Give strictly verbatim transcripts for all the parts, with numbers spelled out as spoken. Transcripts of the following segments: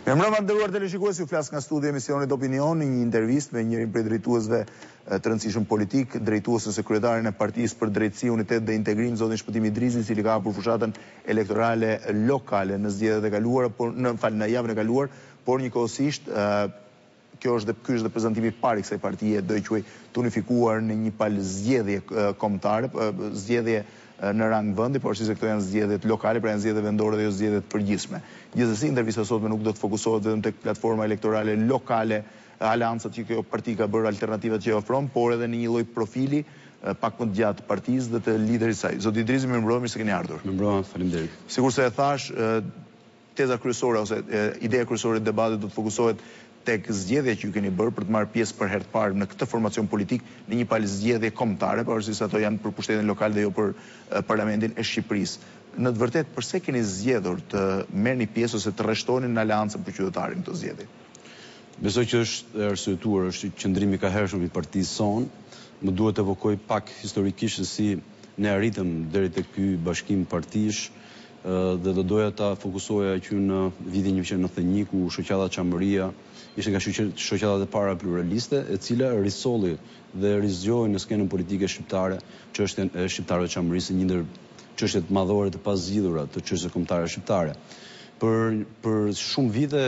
Me mbrëma nderuar teleshikues, ju flas nga studi emisionit Opinion, një intervistë me njërin prej drejtuesve të rëndësishëm politik, drejtuesën sekretarin e Partisë për Drejtësi, Unitet dhe Integrim, zotin Shpëtim Idrizi, i cili ka hapur fushatën elektorale lokale në zgjedhjet e kaluara, por në fal në javën e kaluar, por njëkohësisht kjo është dhe ky është dhe prezantimi i parë i kësaj partie, do i quaj të unifikuar në një palë zgjedhje kombëtare, zgjedhje në rang vendi, por si se këto janë zgjedhjet lokale, pra janë zgjedhje vendore dhe jo zgjedhjet përgjithshme. Gjithsesi, intervista sotme nuk do të fokusohet vetëm tek platforma elektorale lokale, aleancat që kjo parti ka bërë, alternativat që ofron, por edhe në një lloj profili pak më të gjatë partisë dhe të liderit saj. Zoti Idrizi, më mbrëmë, mirë se keni ardhur. Më mbrëmë, faleminderit. Sikur se e thash, teza kryesore ose ideja kryesore e debatit do të fokusohet tek zgjedhja që ju keni bërë për të marrë pjesë për herë të parë në këtë formacion politik në një palë zgjedhje kombëtare, pavarësisht se ato janë për pushtetin lokal dhe jo për parlamentin e Shqipërisë. Në të vërtetë, pse keni zgjedhur të merrni pjesë ose të rreshtoni në aleancën për qytetarin këto zgjedhje? Besoj që është e arsyetuar, është qëndrimi ka hershëm i partisë son. Më duhet të evokoj pak historikisht se si ne arritëm deri te ky bashkim partish, dhe do doja ta fokusoja që në vitin një qind e nëntëdhjetë e një, ku shoqata Çamëria ishte nga shoqatat e para pluraliste, e cila risolli dhe rizgjoi në skenën politike shqiptare çështjen e shqiptarëve të Çamërisë, një ndër çështjet madhore të pazgjidhura të çështjes kombëtare shqiptare. Për, për shumë vite,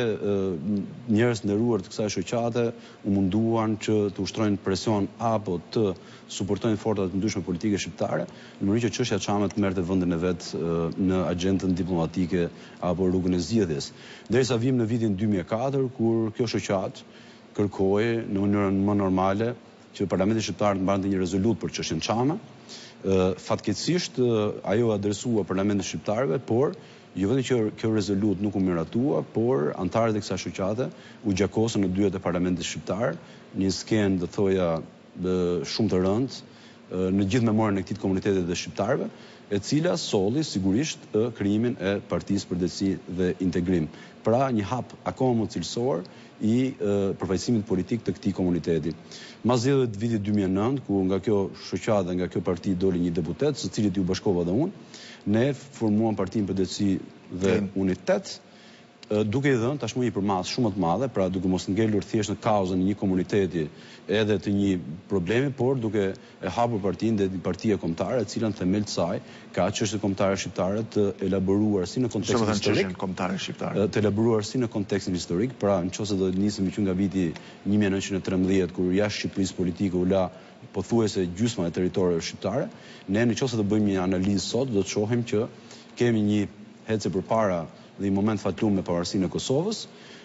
njerëz nderuar të kësaj shoqate u munduan që të ushtrojnë presion apo të suportojnë forcat të ndryshme politike shqiptare, në mënyrë që çështja e Çamit të merrte vendin e vet në agjendën diplomatike apo rrugën e zgjedhjes. Derisa vim në vitin dy mijë e katër, kur kjo shoqat kërkoi në mënyrën më normale që Parlamenti shqiptar të mbante një rezolut për çështjen Çame. Fatkeqësisht ajo adresua Parlamentit shqiptarëve, por jo vetëm që kjo rezolut nuk u miratua, por antarët e kësaj shoqate u gjakosën në dyert e Parlamentit shqiptar, një skenë, do thoja, shumë të rëndë në gjithë memorien e këtij komuniteti të shqiptarëve, e cila solli sigurisht krijimin e Partisë për Drejtësi dhe Integrim. Pra një hap akoma më cilësor i përfaqësimit politik të këtij komuniteti. Mas zgjedhjeve të vitit dy mijë e nëntë, ku nga kjo shoqate, nga kjo parti doli një deputet, së cilit ju bashkova dhe unë, ne formuam Partinë për Drejtësi dhe Unitet, duke i dhënë tashmë një përmas shumë të madhe, pra duke mos ngelur thjesht në kauzën e një komuniteti edhe të një problemi, por duke e hapur partinë dhe një partie kombëtare, e cila në themel të saj ka çështje kombëtare shqiptare të elaboruar si në kontekstin historik, të elaboruar si në kontekstin historik, pra nëse do të nisim që nga viti një mijë e nëntëqind e trembëdhjetë, kur jashtë Shqipërisë politike u la pothuajse gjysma e territoreve shqiptare, ne nëse do bëjmë një analizë sot, do të shohim që kemi një hece përpara dhe një moment fatlum me pavarësinë e Kosovës,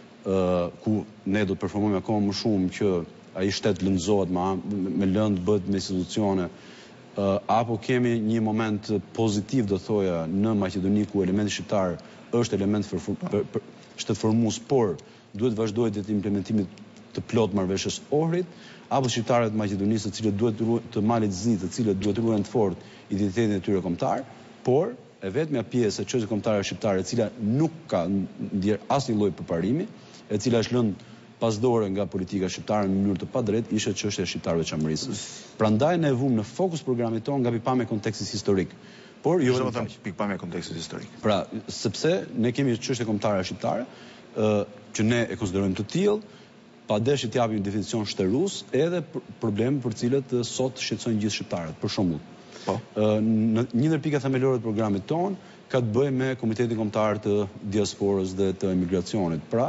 ku ne do të performojmë akoma më shumë që ai shtet lëndëzohet me lëndë, bëhet me institucione, apo kemi një moment pozitiv, do thoja, në Maqedoni, ku elementi shqiptar është element shtetformues, por duhet vazhdojë të implementimit të plot marrëveshjes Ohrit, apo shqiptarët e Maqedonisë, të cilët duhet të malit zi, të cilët duhet të ruajnë të fortë identitetin e tyre kombëtar, por e vetmja pjesë e çështjes kombëtare shqiptare, e cila nuk ka ndjer asnjë lloj përparimi, e cila është lënë pasdore nga politika shqiptare në mënyrë të padrejtë, ishte çështja e shqiptarëve të Çamërisë. Prandaj ne e vum në fokus programit tonë nga pikpamja e kontekstit historik. Por jo vetëm pikpamja e kontekstit historik. Pra, sepse ne kemi çështje kombëtare shqiptare, që ne e konsiderojmë të tillë, pa desh të japim definicion shterus, edhe probleme për cilët sot shqetësojnë gjithë shqiptarët. Për shembull, Po. Një ndër pikat themelore të programit ton ka të bëjë me Komitetin Kombëtar të Diasporës dhe të Emigracionit. Pra,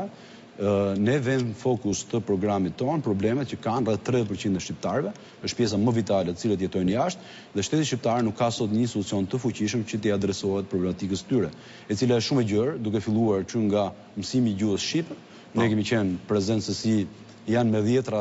ne vëmë fokus të programit ton problemet që kanë rreth tridhjetë përqind të shqiptarëve, është pjesa më vitale të cilët jetojnë jashtë, dhe shteti shqiptar nuk ka sot një institucion të fuqishëm që t'i adresohet problematikës tyre, e cila është shumë e gjerë, duke filluar që nga mësimi i gjuhës shqipe. Ne kemi qenë prezencë se si janë me dhjetra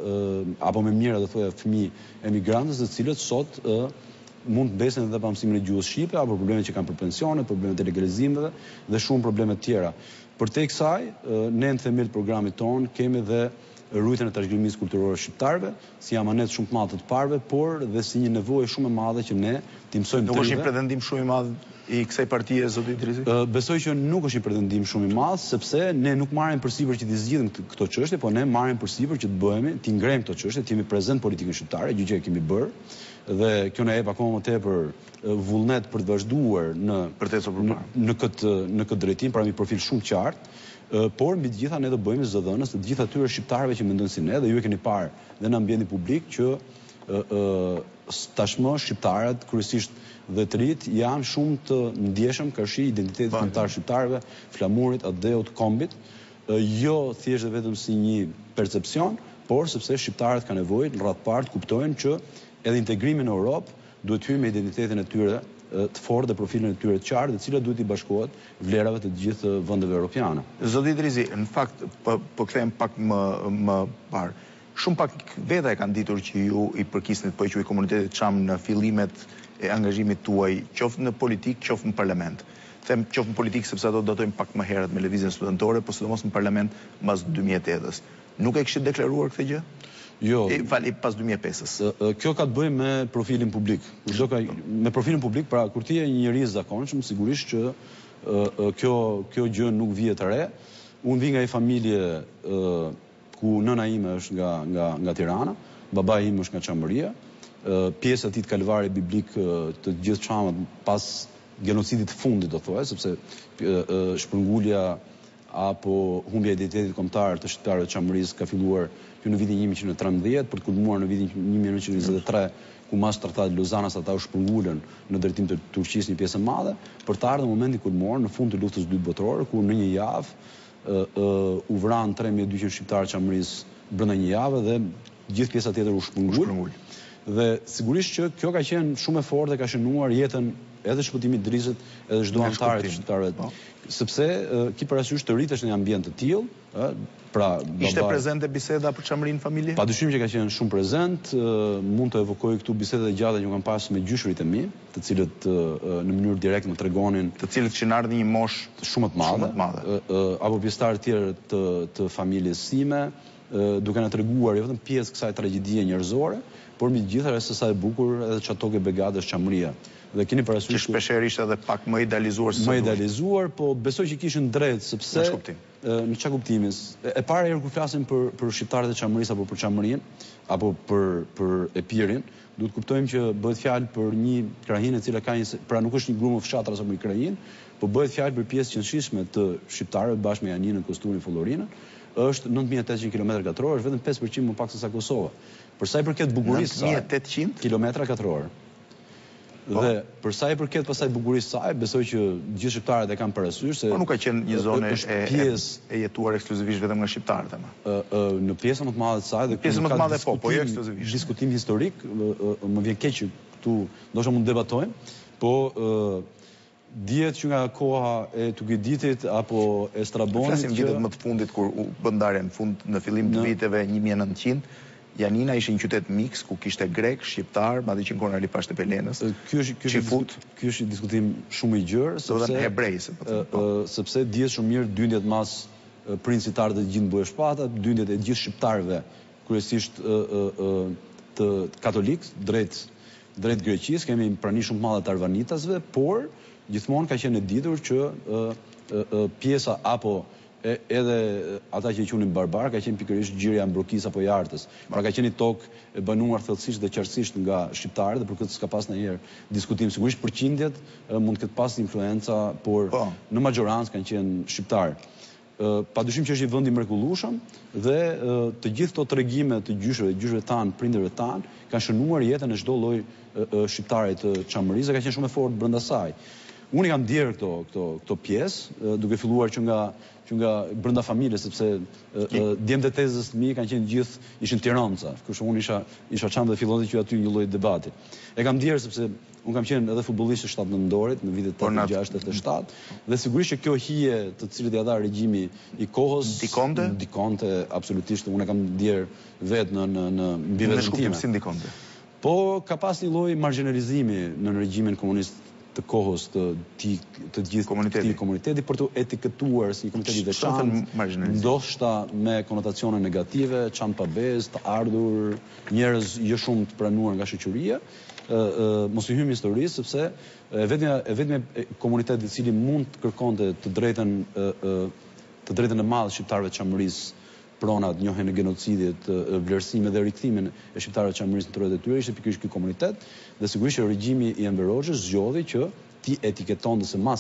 apo me mijëra, do thoya, fëmijë emigrantës, të cilët sot mund të besen edhe pa mësimin e gjuhës shqipe, apo probleme që kanë për pensione, probleme të legalizimeve dhe shumë probleme të tjera. Përtej kësaj, ne në themel të programit ton kemi dhe rujtjen e trashëgimisë kulturore shqiptarëve, si amanet shumë të madh të parëve, por dhe si një nevojë shumë e madhe që ne t'i mësojmë. Nuk është një pretendim shumë i madh i kësaj partie, zoti Idrizi? Besoj që nuk është një pretendim shumë i madh, sepse ne nuk marrim përsipër që t'i zgjidhim këto çështje, po ne marrim përsipër që të bëhemi, t'i ngrejmë këto çështje, të jemi prezent politikën shqiptare, gjë që e kemi bërë, dhe kjo na jep akoma më tepër vullnet për të vazhduar në në këtë në këtë drejtim, pra një profil shumë qartë. Por mbi të gjitha ne do bëjmë zëdhënës të gjitha atyre shqiptarëve që mendojnë si ne, dhe ju e keni parë dhe në ambientin publik që tashmë shqiptarët, kryesisht dhe të rit, janë shumë të ndjeshëm kërshi identitetit kombëtar shqiptarëve, flamurit, adeut, kombit, jo thjesht dhe vetëm si një percepcion, por sepse shqiptarët ka nevojë në radhë parë të kuptojnë që edhe integrimi në Europë duhet hyrë me identitetin e tyre të fortë dhe profilin e tyre të qartë, dhe cilat duhet i bashkohet vlerave të gjithë vendeve europiane. Zoti Drizi, në fakt po kthehem pak më më parë. Shumë pak veta e kanë ditur që ju i përkisnit po e quaj komunitetit Çam në fillimet e angazhimit tuaj, qoftë në politik, qoftë në parlament. Them qoftë në politik sepse ato datojnë pak më herët me lëvizjen studentore, por sidomos në parlament mbas dy mijë e tetës. Nuk e kishit deklaruar këtë gjë? Jo. Fali, pas dy mijë e pesës. Kjo ka të bëjë me profilin publik. Me profilin publik, pra kur ti je një njeri i zakonshëm, sigurisht që kjo kjo gjë nuk vije të re. Unë vi nga një familje ku nëna ime është nga nga nga Tirana, babai im është nga Çamëria. Pjesa e tij kalvari biblik të gjithë çamët pas genocidit të fundit, do thuaj, sepse shpërngulja apo humbja e identitetit kombëtar të shqiptarëve të Çamërisë ka filluar që në vitin një mijë nëntëqind e trembëdhjetë, për të kulmuar në vitin një mijë nëntëqind e njëzet e tre, ku mas tratatit Luzanas ata u shpërngulën në drejtim të Turqisë një pjesë e madhe, për të ardhur në momentin kulmuar në fund të luftës së dytë botërore, ku në një javë u vranë tre mijë e dyqind shqiptarë Çamërisë brenda një jave dhe gjithë pjesa tjetër u shpërngul. Dhe sigurisht që kjo ka qenë shumë e fortë dhe ka shënuar jetën edhe shpëtimit Drizit, edhe çdo anëtarit të shqiptarëve. Sepse ki parasysh të rritesh në një ambient të tillë, pra ishte prezente biseda për Çamërinë familje? Padyshim që ka qenë shumë prezent, mund të evokoj këtu biseda të gjata që kam pasur me gjyshrit e mi, të cilët në mënyrë direkt më tregonin, të cilët kishin ardhur një moshë shumë të madhe, apo pjesëtarë tjerë të të familjes sime, duke na treguar jo vetëm pjesë kësaj tragjedie njerëzore, por mbi të gjitha është sa e bukur edhe çatoke Begadës Çamëria. Dhe keni parasysh që shpeshherë ishte edhe pak më idealizuar se më idealizuar, po besoj që kishin drejt sepse në çfarë kuptimi? E para herë kur flasim për për shqiptarët e Çamërisë apo për Çamërinë apo për për Epirin, duhet kuptojmë që bëhet fjalë për një krahinë e cila ka një, pra nuk është një grup fshatar apo një krahinë, por bëhet fjalë për pjesë qëndrueshme të shqiptarëve bashkë me Janinën, Kosturin, Follorinën, është nëntë mijë e tetëqind kilometra katror, është vetëm pesë përqind më pak se sa Kosova. Për sa i përket bukurisë së saj, nëntë mijë e tetëqind kilometra katror. Dhe për sa i përket pasaj bukurisë saj, besoj që gjithë shqiptarët e kanë parasysh se po nuk ka qenë një zonë e e jetuar ekskluzivisht vetëm nga shqiptarët ama. Në pjesën më të madhe të saj dhe pjesën më të madhe po, po jo ekskluzivisht. Diskutim historik, më vjen keq që këtu ndoshta mund të debatojmë, po dihet që nga koha e Tugiditit apo e Strabonit, flasim vitet më të fundit kur u bë ndarja në fund në fillim të viteve një mijë e nëntëqind. Janina ishte një qytet miks ku kishte grek, shqiptar, madje që ngon ali pashtë Pelenës. Ky është ky është ky është një diskutim shumë i gjerë, sepse hebrej se po sepse dihet shumë mirë dyndjet mas princitar të gjithë bujeshpata, dyndjet e gjithë shqiptarëve, kryesisht të katolik, drejt drejt Greqisë, kemi prani shumë të madhe të arvanitasve, por gjithmonë ka qenë e ditur që pjesa apo edhe ata që i qunin barbar, ka qenë pikërisht gjirja e Mbrokisë apo Jartës. Pra ka qenë tokë e banuar thellësisht dhe qartësisht nga shqiptarët, dhe për këtë s'ka pas ndonjëherë diskutim. Sigurisht përqindjet mund të ketë pas influenca, por në majorancë kanë qenë shqiptarë. Padyshim që është një vend i mrekullueshëm dhe të gjithë këto tregime të gjyshëve, gjyshëve tan, prindërve tan, kanë shënuar jetën e çdo lloj shqiptare të Çamërisë, ka qenë shumë e fortë brenda saj. Unë i kam ndjerë këto këto këto pjesë, duke filluar që nga që nga brenda familjes, sepse djemtë e tezës të mi kanë qenë gjithë ishin tiranca, kështu unë isha isha çam dhe fillonte që aty një lloj debati. E kam ndjerë sepse unë kam qenë edhe futbollist i shtatëdhjetë në vitet tetëdhjetë e gjashtë e shtatë, dhe sigurisht që kjo hije të cilët ja dha regjimi i kohës dikonte, dikonte absolutisht, unë e kam ndjerë vetë në në në mbi vetën time. Si dikonte? Po ka pas një lloj marginalizimi në regjimin komunist të kohës të të gjithë këtij komuniteti për të etiketuar si një komunitet i veçantë, ndoshta me konotacione negative, çan pa bezë, të ardhur, njerëz jo shumë të pranuar nga shoqëria. Mos i hyjmë historisë, sepse vetëm e vetëm komuniteti i cili mund të kërkonte të drejtën të drejtën e madhe shqiptarëve të Çamërisë, pronat njohen e genocidit, vlerësimin dhe rikthimin e shqiptarëve të Çamërisë në trojet e tyre, ishte pikërisht ky komunitet, dhe sigurisht që regjimi i Enver Hoxhës zgjodhi që ti etiketonte se mas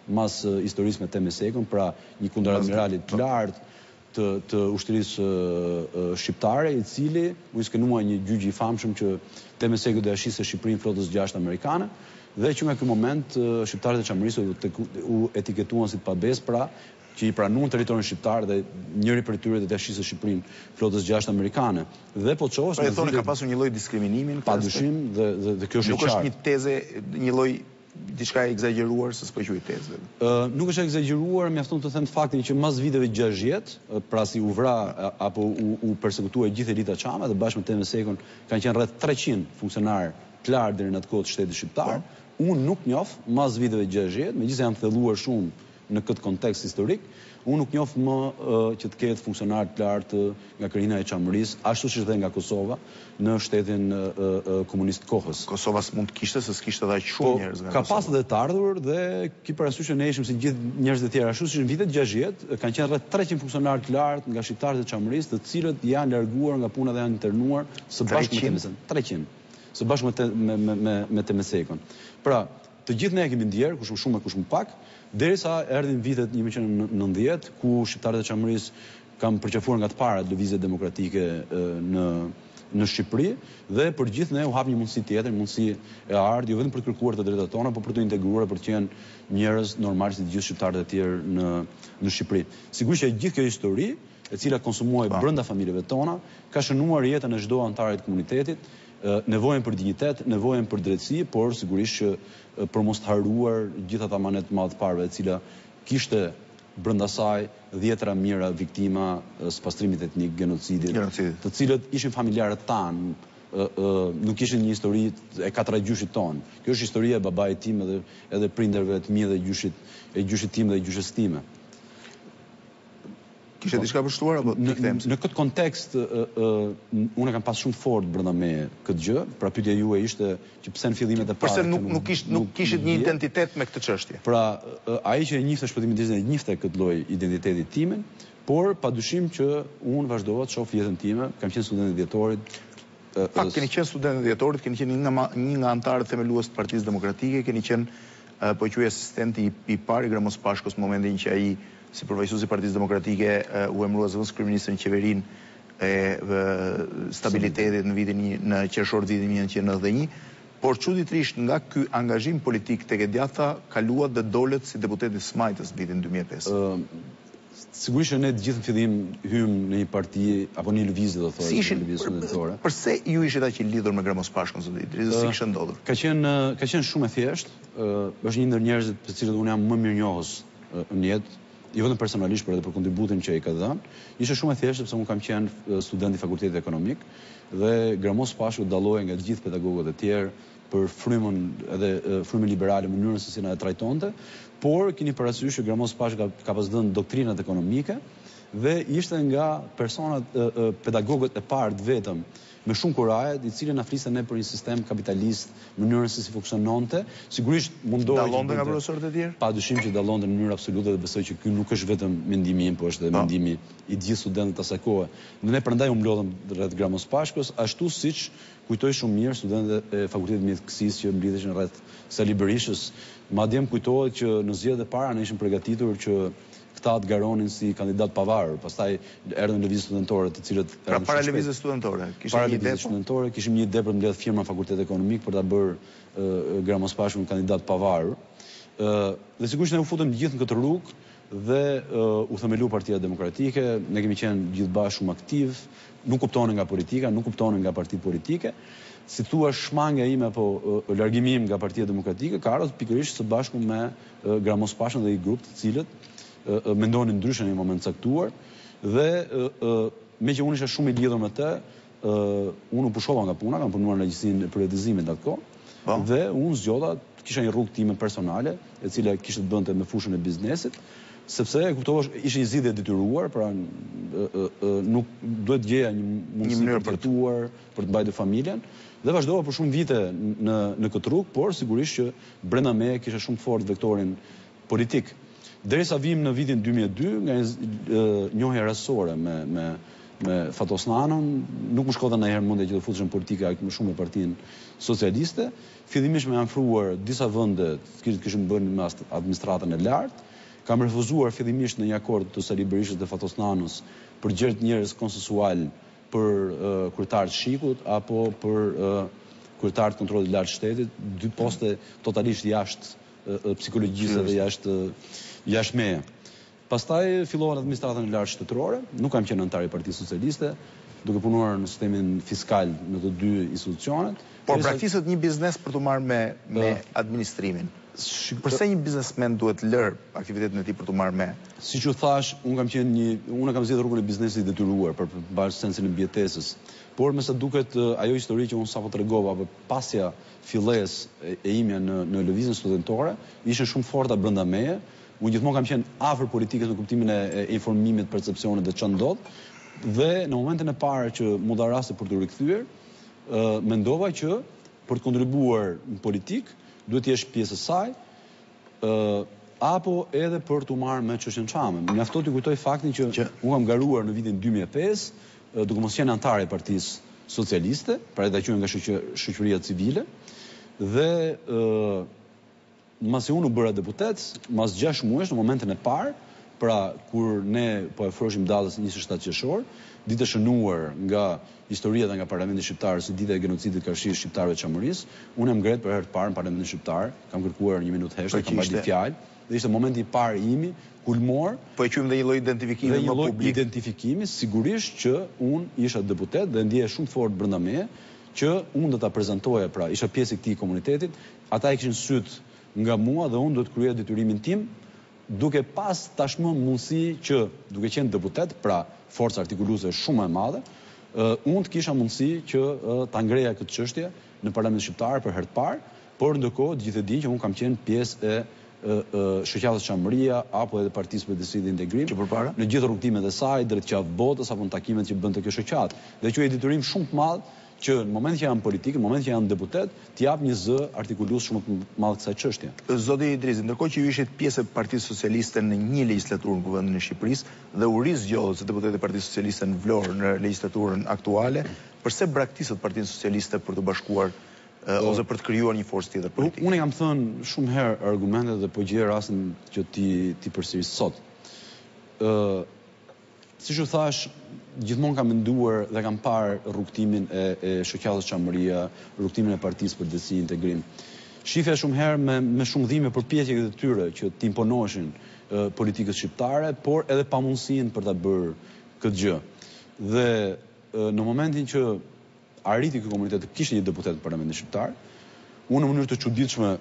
mas historisë me Temesekun, pra një kundër-admirali të lartë të, të ushtrisë shqiptare, i cili u skenua një gjyq i famshëm që Temeseku do ja shiste Shqipërinë flotës gjashtë amerikane, dhe që nga ky moment shqiptarët e Çamërisë u etiketuan si të pabesë, pra që i pranuan territorin shqiptar dhe njëri prej tyre do të shiste Shqipërinë flotës gjashtë amerikane. Dhe po çohesh pra e thonë ka pasur një lloj diskriminimi, padyshim, dhe, dhe, dhe kjo është e qartë. Nuk është një teze, një lloj diçka e egzageruar, se s'po quaj tezë. Uh, nuk është egzageruar, mjafton të them faktin që mas viteve gjashtëdhjetë, pra si u vra apo u, u persekutua gjithë elita çame dhe bashkë me Temesekun kanë qenë rreth treqind funksionar të lartë deri në atë kohë të shtetit shqiptar. Unë nuk njoh mas viteve gjashtëdhjetë, megjithëse janë thelluar shumë në këtë kontekst historik, unë nuk njoh më uh, që të ketë funksionar të lartë nga Kërina e Çamërisë, ashtu siç dhe nga Kosova, në shtetin uh, uh, komunist kohës. Kosova s'mund të kishte, se s'kishte aq shumë njerëz nga Kosova. Ka pas edhe të ardhur dhe ki parasysh që ne ishim si gjithë njerëzit e tjerë, ashtu siç në vitet gjashtëdhjetë kanë qenë rreth treqind funksionar të lartë nga shqiptarët e Çamërisë, të cilët janë larguar nga puna dhe janë internuar së bashku me Temesekun. treqind. Së bashku me, te, me, me, me, me Temesekun. Pra, të gjithë ne kemi ndjerë, kush më shumë e kush më pak, derisa erdhin vitet një mijë e nëntëdhjetë, ku shqiptarët e Çamërisë kanë përqafuar nga të parat lëvizjet demokratike në në Shqipëri, dhe për gjithë ne u hap një mundësi tjetër, mundësi e ardh, jo vetëm për të kërkuar të drejtat tona, por për të integruar, për të qenë njerëz normal si të gjithë shqiptarët e tjerë në në Shqipëri. Sigurisht që gjithë kjo histori, e cila konsumuar brenda familjeve tona, ka shënuar jetën e çdo antari të komunitetit, nevojën për dinjitet, nevojën për drejtësi, por sigurisht që për mos të haruar gjithë ata manet të madh parëve, e cila kishte brenda saj dhjetra mijëra viktima së pastrimit etnik, genocidit, të cilët ishin familjarët tanë, nuk ishin një histori e katra gjyshit tonë. Kjo është historia e babait tim edhe edhe prindërve të mi dhe gjyshit e gjyshit tim dhe gjyshes time. Kishte diçka për shtuar apo në, në, në këtë kontekst unë kam pas shumë fort brenda me këtë gjë, pra pyetja juaj ishte që pse në fillimet e parë përse nuk nuk kishte nuk kishit një identitet me këtë çështje. Pra ai që e njihte shpëtimin e e njihte këtë lloj identiteti timin, por padyshim që unë vazhdova të shoh jetën time, kam qenë student i dhjetorit. Pak keni qenë student i dhjetorit, keni qenë një nga një nga anëtarët themelues të Partisë Demokratike, keni qenë po quaj asistenti i, i parë i Gramos Pashkos në momentin që ai si përfaqësues i Partisë Demokratike u emërua zëvendës kryeministër në qeverinë e stabilitetit në vitin në qershor vitin një mijë e nëntëqind e nëntëdhjetë e një, por çuditërisht nga ky angazhim politik tek e djatha kaluat dhe dolet si deputet i Smajtës në vitin dy mijë e pesë. Uh, Sigurisht që ne të gjithë në fillim hym në një parti apo një lëvizje do thotë, si ishin lëvizje studentore. Përse ju ishit aq i lidhur me Gramos Pashkun zot Idris, si kishte ndodhur? Ka qenë ka qenë shumë e thjeshtë, uh, është një ndër njerëzit të cilët unë jam më mirënjohës uh, në jetë, jo vetëm personalisht, por edhe për kontributin që i ka dhënë. Ishte shumë e thjeshtë sepse unë kam qenë student i Fakultetit Ekonomik dhe Gramos Pashku dallohej nga të gjithë pedagogët e tjerë për frymën edhe frymën liberale, mënyrën se si na e trajtonte, por keni parasysh që Gramos Pashku ka, ka pas dhënë doktrinat ekonomike dhe ishte nga personat e, e, pedagogët e parë vetëm me shumë kuraje, i cili na fliste ne për një sistem kapitalist, mënyrën se si funksiononte. Sigurisht mundohej dallonte nga profesorët e tjerë? Padyshim që dallonte në mënyrë absolute dhe besoj që ky nuk është vetëm mendimi im, por është edhe mendimi i gjithë studentëve të asaj kohe. Ne prandaj u mblodhëm rreth Gramos Pashkos, ashtu siç kujtoj shumë mirë studentët e Fakultetit Mjekësisë që mblidheshin rreth Sali Berishës. Madje më kujtohet që në zgjedhjet e para ne ishim përgatitur që këta të garonin si kandidat pavarur, pastaj erdhën lëvizje studentore, të cilët pra para lëvizjes studentore, kishim para një ide studentore, kishim një ide për të mbledhur firma në Fakultetin Ekonomik për ta bërë uh, Gramos Pashkun kandidat pavarur. Uh, dhe sigurisht ne u futëm gjithë në këtë rrugë dhe uh, u themelu Partia Demokratike, ne kemi qenë gjithë bashkë shumë aktiv, nuk kuptonin nga politika, nuk kuptonin nga partitë politike. Si thua, shmangja ime apo uh, largimi im nga Partia Demokratike ka ardhur pikërisht së bashku me uh, Gramos Pashkun dhe i grup të cilët mendonin ndryshe në një moment caktuar dhe me që unë isha shumë i lidhur me të, unë u pushova nga puna, kam punuar në Agjencinë e Privatizimit atë kohë dhe unë zgjodha, kisha një rrugë time personale, e cila kishte të bënte me fushën e biznesit, sepse e kuptova ishte një zgjidhje e detyruar, pra nuk duhet gjeja një mundësi për të jetuar, për të mbajtur familjen, dhe vazhdova për shumë vite në në këtë rrugë, por sigurisht që brenda meje kisha shumë fort vektorin politik. Derisa vim në vitin dy mijë e dy nga njohja rastësore me me me Fatosnanon, nuk më shkota ndonjëherë mendja që do futeshin politika më shumë me Partinë Socialiste. Fillimisht më ofruar disa vende që kishin bërë me administratën e lartë. Kam refuzuar fillimisht në një akord të Sali Berishës dhe Fatosnanës për gjerë njerëz konsensual për uh, kryetarët Shikut apo për uh, kryetarët kontrollit lartë shtetit, dy poste totalisht jashtë uh, psikologjisë dhe jashtë uh, jashtë meje. Pastaj fillova në administratën e lartë shtetërore, nuk kam qenë antar i Partisë Socialiste, duke punuar në sistemin fiskal në të dy institucionet. Por braktisët një biznes për të marrë me, me administrimin. Përse një biznesmen duhet lërë aktivitetin e tij për të marrë me? Si që thash, unë kam qenë një, unë kam zgjedhur rrugën e biznesit detyruar për bash sensin e mbijetesës. Por me sa duket ajo histori që unë sapo tregova, apo pasja filles e, e imja në, në lëvizjen studentore, ishte shumë forta brenda meje. Unë gjithmonë kam qenë afër politikës në kuptimin e, e informimit, percepcionit dhe ç'në ndodh. Dhe në momentin e parë që mu dha rasti për të rikthyer, uh, mendova që për të kontribuar në politikë duhet të jesh pjesë e saj, uh, apo edhe për të marrë me çështjen çame. Mjafto t'ju kujtoj faktin që, që unë kam garuar në vitin dy mijë e pesë, uh, duke mos qenë antar e Partisë Socialiste, pra ta quajmë nga shoqëria civile, dhe uh, masi unë u bëra deputet, mas gjashtë muajsh në momentin e parë, pra kur ne po e ofroshim datës njëzet e shtatë qershor, ditë e shënuar nga historia dhe nga Parlamenti Shqiptar si dita e genocidit karshit shqiptarëve të Çamërisë, unë e ngret për herë të parë në Parlamentin Shqiptar, kam kërkuar një minutë heshtë, kam bërë fjalë, dhe ishte momenti i parë i imi kulmor. Po e quajmë dhe një lloj identifikimi më publik. Dhe një lloj identifikimi, sigurisht që unë isha deputet dhe ndjeja shumë fort brenda meje që unë do ta prezantoja, pra isha pjesë e këtij komunitetit, ata e kishin syt nga mua dhe unë do të kryej detyrimin tim, duke pas tashmë mundësi që, duke qenë deputet, pra forca artikuluese shumë e madhe, uh, unë të kisha mundësi që uh, ta ngreja këtë çështje në Parlamentin Shqiptar për herë të parë, por ndërkohë të gjithë e dinë që unë kam qenë pjesë e uh, uh, shoqatës Çamëria apo edhe Partisë për Drejtësi dhe Integrim, që përpara në gjithë rrugtimet e saj, drejt qafë botës apo në takimet që bënte kjo shoqatë. Dhe që e detyrim shumë të madh që në moment që janë politikë, në moment që janë deputet, t'jap një zë artikulues shumë të madh kësaj çështje. Zoti Idrizi, ndërkohë që ju ishit pjesë e Partisë Socialiste në një legjislaturë në Kuvendin e Shqipërisë dhe u rizgjohet si deputet e Partisë Socialiste në Vlorë në legjislaturën aktuale, përse braktisët Partinë Socialiste për të bashkuar uh, ose për të krijuar një forcë tjetër politike? Unë kam thënë shumë herë argumentet dhe po gjej rastin që ti ti përsëris sot. Ë uh, Siç u thash, gjithmonë kam menduar dhe kam parë rrugtimin e, e shoqatës Çamëria, rrugtimin e Partisë për Drejtësi Integrim. Shifja shumë herë me, me shumë dhimbje përpjekjet e tyre që të imponoheshin e, politikës shqiptare, por edhe pamundësinë për ta bërë këtë gjë. Dhe e, në momentin që arriti ky komunitet të kishte një deputet në Parlamentin Shqiptar, unë në mënyrë të çuditshme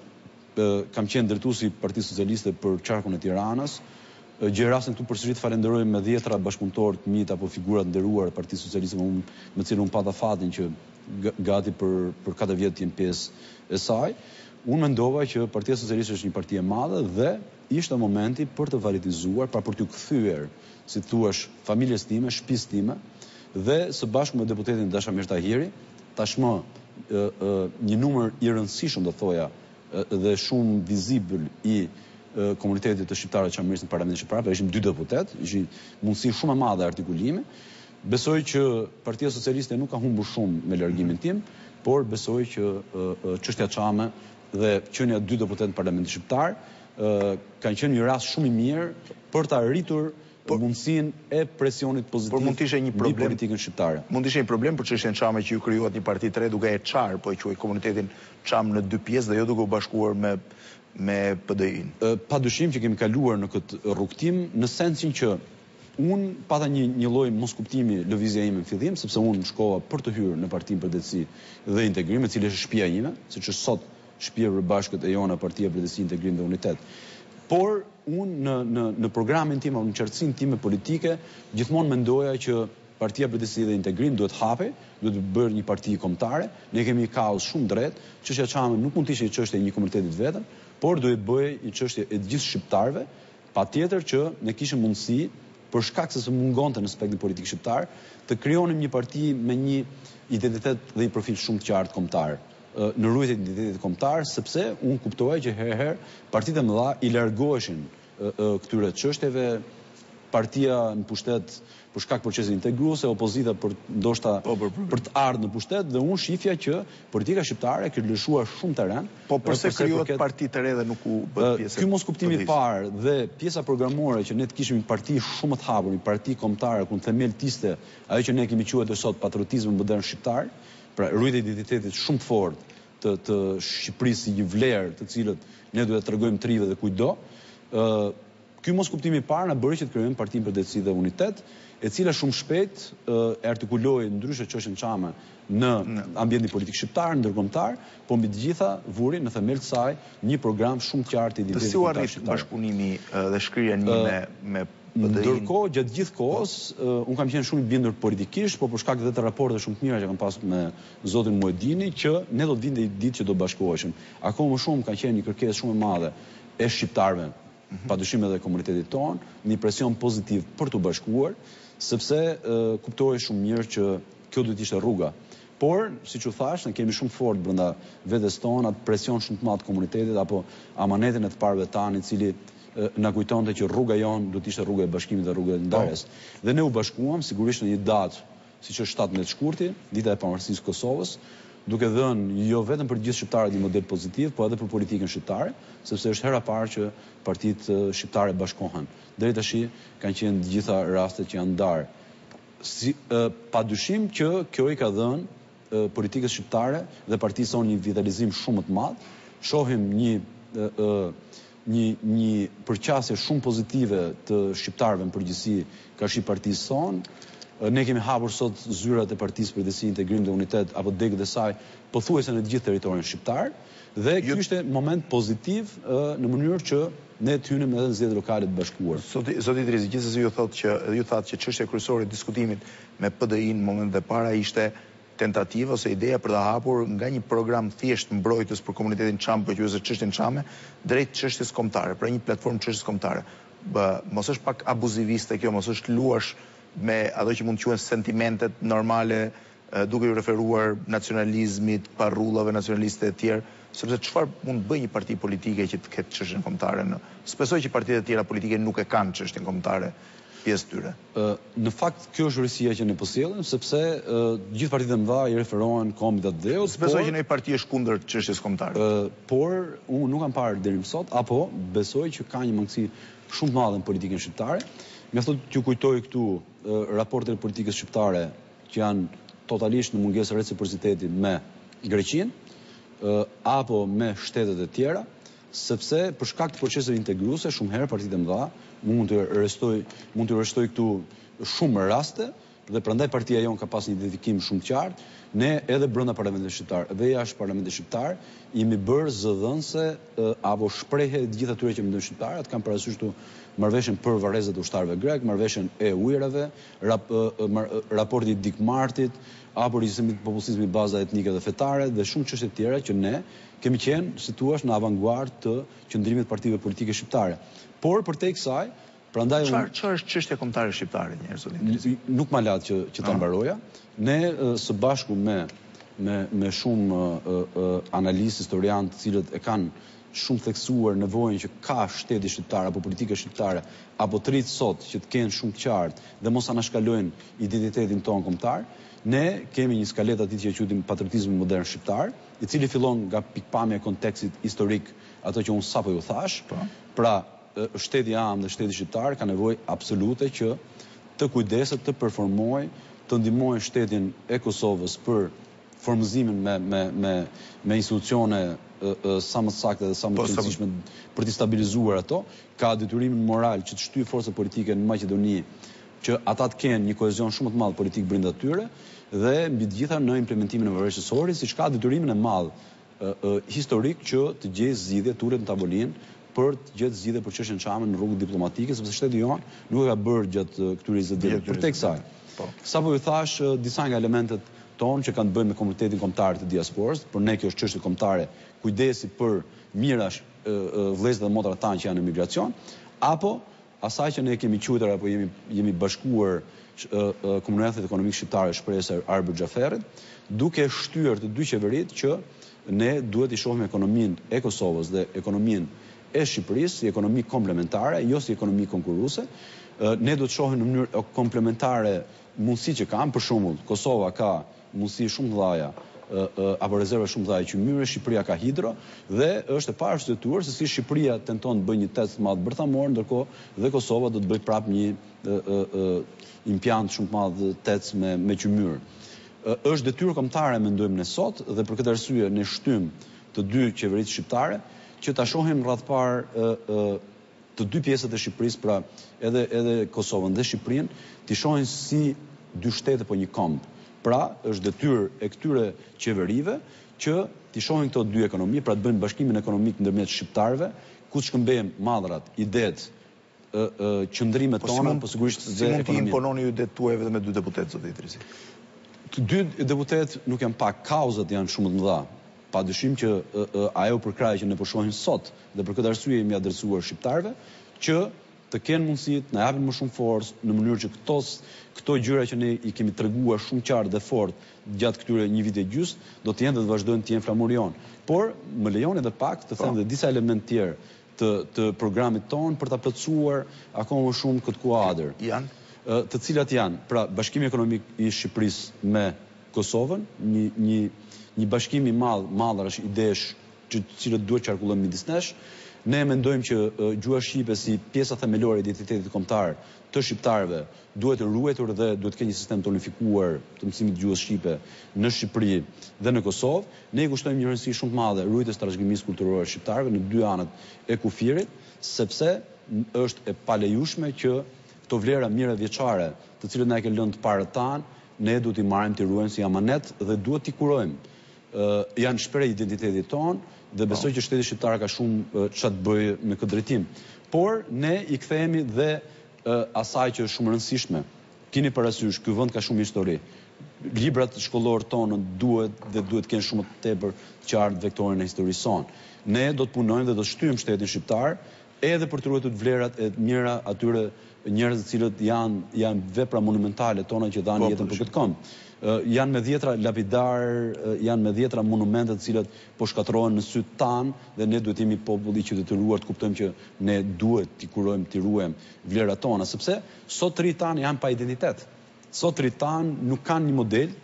kam qenë drejtuesi i Partisë Socialiste për qarkun e Tiranës. Gjej rastin këtu përsëri të falenderoj me dhjetra bashkëpunëtorë të mitë apo figura të nderuar të Partisë Socialiste me, me cilën unë pata fatin që gati për për katër vjet të jem pjesë e saj. Unë mendova që Partia Socialiste është një parti e madhe dhe ishte momenti për të valitizuar, pra për t'u kthyer, si thuash, familjes time, shtëpisë time, dhe së bashku me deputetin Dashamir Tahiri, tashmë e, e, një numër i rëndësishëm, do thoja, e, dhe shumë vizibël i komunitetit të shqiptarëve të Çamërisë në Parlamentin Shqiptar, pra ishim dy deputet, ishin mundësi shumë e madhe artikulimi. Besoj që Partia Socialiste nuk ka humbur shumë me largimin tim, por besoj që çështja çame dhe qenia dy deputet në Parlamentin Shqiptar kanë qenë një rast shumë i mirë për ta arritur mundësinë e presionit pozitiv mbi politikën shqiptare. Mund të ishte një problem për çështjen çame që ju krijuat një parti të re duke e çar, po e quaj komunitetin çam në dy pjesë dhe jo duke u bashkuar me me P D I-n. Pa dyshim që kemi kaluar në këtë rrugtim, në sensin që unë pata një, një lloj moskuptimi lëvizja ime në fillim, sepse unë shkova për të hyrë në Partinë për Drejtësi dhe Integrim, e cila është shtëpia ime, siç është sot shtëpia e bashkët e jona Partia për Drejtësi, Integrim dhe Unitet. Por unë në, në, në programin tim, në qartësinë time politike, gjithmonë mendoja që Partia për Drejtësi dhe Integrim duhet hape, duhet bërë një parti kombëtare. Ne kemi kaos shumë drejt, çështja çame nuk mund të ishte çështje e një komuniteti vetëm, por duhet bëjë një çështje e gjithë shqiptarëve, patjetër që ne kishim mundësi, për shkak se mungonte në aspektin politik shqiptar, të krijonim një parti me një identitet dhe një profil shumë të qartë kombëtar, në rrugën e identitetit kombëtar, sepse unë kuptoja që herë herë partitë e mëdha i largoheshin këtyre çështjeve partia në pushtet për shkak procesit integruese, opozita për ndoshta për të ardhur në pushtet, dhe unë shifja që politika shqiptare ka lëshuar shumë terren. Po përse krijohet parti të re dhe nuk u bë pjesë? Ky mos kuptimi i parë dhe pjesa programore që ne të kishim një parti shumë të hapur, një parti kombëtare ku në themel tiste ajo që ne kemi quajtur sot patriotizmin modern shqiptar, pra rrugë identitetit shumë të fortë të të Shqipërisë si një vlerë të cilët ne duhet të tregojmë trive dhe kujdo. Ky mos kuptimi i parë na bëri që të krijojmë Partinë për Drejtësi dhe Unitet, e cila shumë shpejt e artikuloi ndryshe çështjen çame në ambientin politik shqiptar, ndërkombëtar, po mbi të gjitha vuri në themel të saj një program shumë qartë i identitetit shqiptar. Si u arrit bashkëpunimi dhe shkrirja një me me Ndërkohë, gjatë gjithë kohës, unë kam qenë shumë i bindur politikisht, po për shkak dhe të raporte shumë të mira që kam pasur me zotin Muedini, që ne do të vinte ditë që do bashkoheshim. Akoma më shumë ka qenë një kërkesë shumë e madhe e shqiptarëve, padyshim edhe komunitetit tonë, një presion pozitiv për të bashkuar, sepse kuptohej shumë mirë që kjo duhet ishte rruga. Por, siç u thash, ne kemi shumë fort brenda vetes tonë atë presion shumë të madh të komunitetit apo amanetin e të parëve tanë, i cili na kujtonte që rruga jonë duhet ishte rruga e bashkimit dhe rruga e ndarjes. Dhe ne u bashkuam sigurisht në një datë, siç është shtatëmbëdhjetë shkurti, dita e pavarësisë së Kosovës, duke dhënë jo vetëm për gjithë shqiptarët një model pozitiv, po edhe për politikën shqiptare, sepse është hera parë që partitë shqiptare bashkohen. Deri tash kanë qenë të gjitha rastet që janë ndarë. Si, padyshim që kjo i ka dhënë politikës shqiptare dhe partisë sonë një vitalizim shumë të madh. Shohim një një një përqasje shumë pozitive të shqiptarëve në përgjithësi ka shi partisë sonë. Ne kemi hapur sot zyrat e Partisë për Drejtësi, Integrim dhe Unitet apo degët e saj pothuajse në të gjithë territorin shqiptar, dhe ky ishte moment pozitiv në mënyrë që ne të hynim edhe në zgjedhje lokale të bashkuar. Zoti Idrizi, gjithsesi ju thotë që ju thatë që çështja kryesore e diskutimit me P D I-n në momentin e para ishte tentativa ose ideja për të hapur nga një program thjesht mbrojtës për komunitetin çam, për quajtur çështjen çame, drejt çështjes kombëtare, pra një platformë çështjes kombëtare. Mos është pak abuziviste kjo, mos është luash me ato që mund të quhen sentimentet normale, duke ju referuar nacionalizmit, parrullave nacionaliste e tjerë, sepse çfarë mund të bëjë një parti politike që të ketë çështjen kombëtare? S'besoj që partitë e tjera politike nuk e kanë çështjen kombëtare pjesë tyre. Në fakt, kjo është rësia që ne po sjellim, sepse gjithë partitë e mëdha i referohen kombit atë dheut. S'besoj që një parti është kundër çështjes kombëtare. Por unë nuk kam parë deri më sot, apo besoj që ka një mangësi shumë të madhe në politikën shqiptare. Mjafton t'ju kujtoj këtu raportet e politikës shqiptare që janë totalisht në mungesë reciprociteti me Greqinë apo me shtetet e tjera, sepse për shkak të proceseve integruese shumë herë partitë e mëdha mund të rrestoj mund të rrestoj këtu shumë raste, dhe prandaj partia jon ka pas një identifikim shumë të qartë. Ne edhe brenda parlamentit shqiptar dhe jashtë parlamentit shqiptar jemi bërë zëdhënëse apo shprehje të gjithë atyre që mendojnë shqiptarët, kanë parasysh këtu marrëveshjen për varrezat e ushtarëve grek, marrëveshjen e ujërave, rap, raporti i Dick Martit, apo regjistrimi të popullsizmit baza etnike dhe fetare dhe shumë çështje të tjera që ne kemi qenë, si thua, në avangardë të qëndrimit të partive politike shqiptare. Por përtej kësaj, prandaj Çfarë çfarë është çështja kombëtare shqiptare njerëz zotin? Nuk ma lat që që ta mbaroja. Ne së bashku me me me shumë analistë historianë të cilët e kanë shumë theksuar nevojën që ka shteti shqiptar apo politika shqiptare apo të rritë sot që të kenë shumë të qartë dhe mos anashkalojnë identitetin tonë kombëtar, ne kemi një skalet aty që e quajtim patriotizmi modern shqiptar, i cili fillon nga pikpamja e kontekstit historik, ato që unë sapo ju thash. Pra, shteti am dhe shteti shqiptar ka nevojë absolute që të kujdeset, të performojë, të ndihmojë shtetin e Kosovës për formëzimin me me me me institucione sa më saktë dhe sa më të rëndësishme për të stabilizuar ato, ka detyrimin moral që të shtyjë forcat politike në Maqedoni që ata të kenë një kohezion shumë të madh politik brenda tyre dhe mbi të gjitha në implementimin e marrëveshjes së Ohrit, siç ka detyrimin e madh historik që të gjejë zgjidhje turet në tavolinë për të gjetë zgjidhje për çështjen çame në rrugë diplomatike, sepse shteti jon nuk e ka bërë gjatë këtyre njëzet ditëve. Për tek kësaj. Sapo ju thash disa nga elementet tonë që kanë të bëjnë me komunitetin kombëtar të diasporës, për ne kjo është çështje kombëtare, kujdesi për mirash vëllezërit dhe motrat tanë që janë në migracion, apo asaj që ne kemi quajtur apo jemi jemi bashkuar komunitetet ekonomik shqiptare shpresë Arbër Xhaferit, duke shtyrë të dy qeveritë që ne duhet i shohim ekonominë e Kosovës dhe ekonominë e Shqipërisë si ekonomi komplementare, jo si ekonomi konkurruese, ne do të shohim në mënyrë komplementare mundësi që kanë, për shembull, Kosova ka mundësi shumë të dhaja apo rezerva shumë të dhaja qymyre, Shqipëria ka hidro dhe është e parashtrituar se si Shqipëria tenton të bëjë një test të madh bërthamor, ndërkohë dhe Kosova do të bëjë prapë një impiant shumë të madh tec me me qymyr. Është detyrë kombëtare mendojmë ne sot dhe për këtë arsye ne shtym të dy qeverisë shqiptare që ta shohim rreth parë të dy pjesët e Shqipërisë, pra edhe edhe Kosovën dhe Shqipërinë, t'i shohin si dy shtete po një komb. Pra, është detyrë e këtyre qeverive që t'i shohin këto dy ekonomi, pra të bëjnë bashkimin ekonomik ndërmjet shqiptarëve, ku të shkëmbejmë madhrat, idet, qëndrimet tona, po sigurisht dhe ekonomia. Si mund t'i impononi ju det tuaj vetëm me dy deputet, zotë Idrisi? Të dy deputet nuk janë pak, kauzat janë shumë të mëdha. Pa dyshim që ajo përkrahje që ne po shohim sot dhe për këtë arsye jemi adresuar shqiptarëve që të kenë mundësit, na japin më shumë forcë në mënyrë që këto këto gjëra që ne i kemi treguar shumë qartë dhe fort gjatë këtyre një viti e gjys, do të jenë dhe të vazhdojnë të jenë flamurion. Por më lejoni edhe pak të them dhe disa elementë tjerë të të programit ton për ta plotësuar akoma më shumë këtë kuadër. Janë të cilat janë, pra bashkimi ekonomik i Shqipërisë me Kosovën, një një një bashkim i madh, madhrash idesh që të cilët duhet qarkullojnë midis nesh. Ne mendojmë që gjuha shqipe si pjesa themelore e identitetit kombëtar të shqiptarëve duhet të ruetur dhe duhet të ketë një sistem të unifikuar të mësimit të gjuhës shqipe në Shqipëri dhe në Kosovë. Ne i kushtojmë një rëndësi shumë të madhe ruajtjes së trashëgimisë kulturore shqiptarëve në dy anët e kufirit, sepse është e palejueshme që këto vlera mira vjeçare, të cilët na e kanë lënë të parët tanë, ne duhet i marrim të ruajmë si amanet dhe duhet t'i kurojmë. Janë shpreh identitetit ton dhe besoj që shteti shqiptar ka shumë çfarë të bëjë në këtë drejtim. Por ne i kthehemi dhe asaj që është shumë e rëndësishme. Keni parasysh, ky vend ka shumë histori. Librat shkollor tonë duhet dhe duhet të kenë shumë të tepër të qartë vektorin e historisë sonë. Ne do të punojmë dhe do të shtyjmë shtetin shqiptar edhe për të ruajtur vlerat e mira atyre njerëz të cilët janë janë vepra monumentale tona që dhanë jetën për këtë komb. Janë me dhjetra lapidar, janë me dhjetra monumente të cilat po shkatërrohen në sytë tanë dhe ne duhet jemi populli i qytetëruar të kuptojmë që ne duhet t'i kurojmë, t'i ruajmë vlerat tona, sepse sot të rinjt tanë janë pa identitet. Sot të rinjt tanë nuk kanë një model,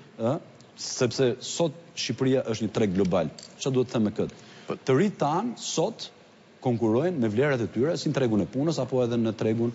sepse sot Shqipëria është një treg global. Çfarë duhet të them me këtë? Të rinjt tanë sot konkurrojnë me vlerat e tyre si në tregun e punës apo edhe në tregun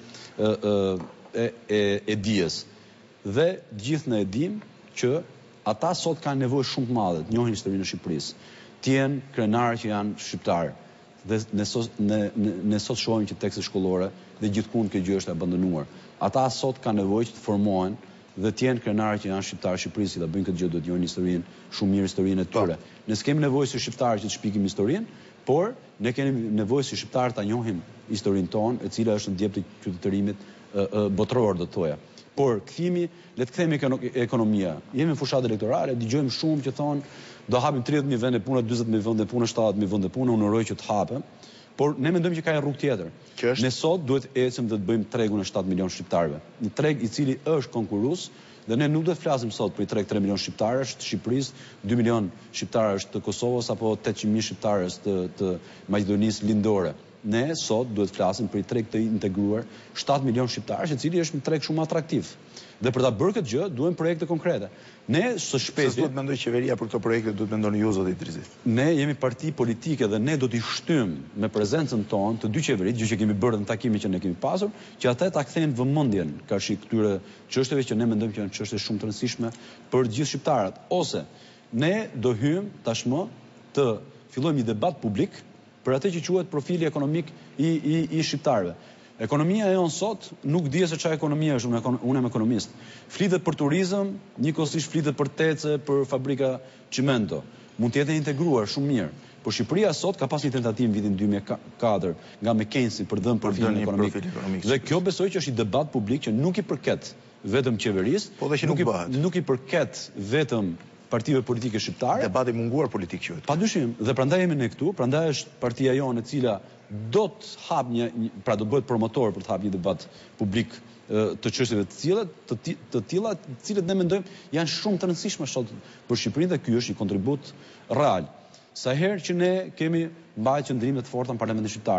e, e, e dijes. Dhe gjithë ne e dimë që ata sot kanë nevojë shumë të madhe të njohin historinë e Shqipërisë. Të jenë krenarë që janë shqiptarë. Dhe ne sot, ne, ne sot shohim që tekstet shkollore dhe gjithkund kjo gjë është e abandonuar. Ata sot kanë nevojë që të formohen dhe të jenë krenarë që janë shqiptarë Shqipërisë, ta bëjnë këtë gjë, do të njohin historinë shumë mirë, historinë e tyre. Ne s'kemi nevojë si shqiptarë që të shpikim historinë, por ne kemi nevojë si shqiptarë ta njohim historinë tonë, e cila është ndjep të qytetërimit botëror, do të thoja. Por kthimi, le të kthemi ekonomia. Jemi në fushat elektorale, dëgjojmë shumë që thonë do hapim tridhjetë mijë vende pune, dyzet mijë vende pune, shtatëdhjetë mijë vende pune, unë uroj që të hapen. Por ne mendojmë që ka një rrugë tjetër. Ne sot duhet ecim dhe të bëjmë tregun e shtatë milion shqiptarëve. Një treg i cili është konkurrues dhe ne nuk do të flasim sot për i treg tre milion shqiptarësh të Shqipërisë, dy milion shqiptarësh të Kosovës apo tetëqind mijë shqiptarësh të, të Maqedonisë lindore. Ne sot duhet të flasim për i treg të integruar shtatë milion shqiptarësh, i cili është një treg shumë atraktiv. Dhe për ta bërë këtë gjë, duhen projekte konkrete. Ne së shpejti... Se duhet mendoj qeveria për këto projekte, duhet mendoni ju, zotë Idrisi? Ne jemi parti politike dhe ne do t'i shtym me prezencën tonë të dy qeverit, gjë që kemi bërë në takimin që ne kemi pasur, që ata ta kthejnë vëmendjen karshi këtyre çështjeve që ne mendojmë që janë çështje shumë të rëndësishme për gjithë shqiptarët. Ose ne do hyjmë tashmë të fillojmë një debat publik për atë që quhet profili ekonomik i, i, i shqiptarëve. Ekonomia e jonë sot nuk di se çfarë ekonomia është, unë jam ekonomist. Flitet për turizëm, njëkohësisht flitet për tece, për fabrika çimento. Mund të jetë integruar shumë mirë. Por Shqipëria sot ka pas një tentativë në vitin dy mijë e katër nga McKinsey për dhënë profilin ekonomik. Dhe kjo besoj që është një debat publik që nuk i përket vetëm qeverisë, po dhe që nuk, nuk, i, nuk i përket vetëm partive politike shqiptare. Debati munguar politik quhet. Padyshim, dhe prandaj jemi ne këtu, prandaj është partia jonë e cila do të hap një, pra do bëhet promotor për të hap një debat publik të çështjeve të cilat të, të tilla, të cilët ne mendojmë janë shumë të rëndësishme sot për Shqipërinë dhe ky është një kontribut real. Sa herë që ne kemi mbajtur qëndrime të forta në Parlamentin shqiptar,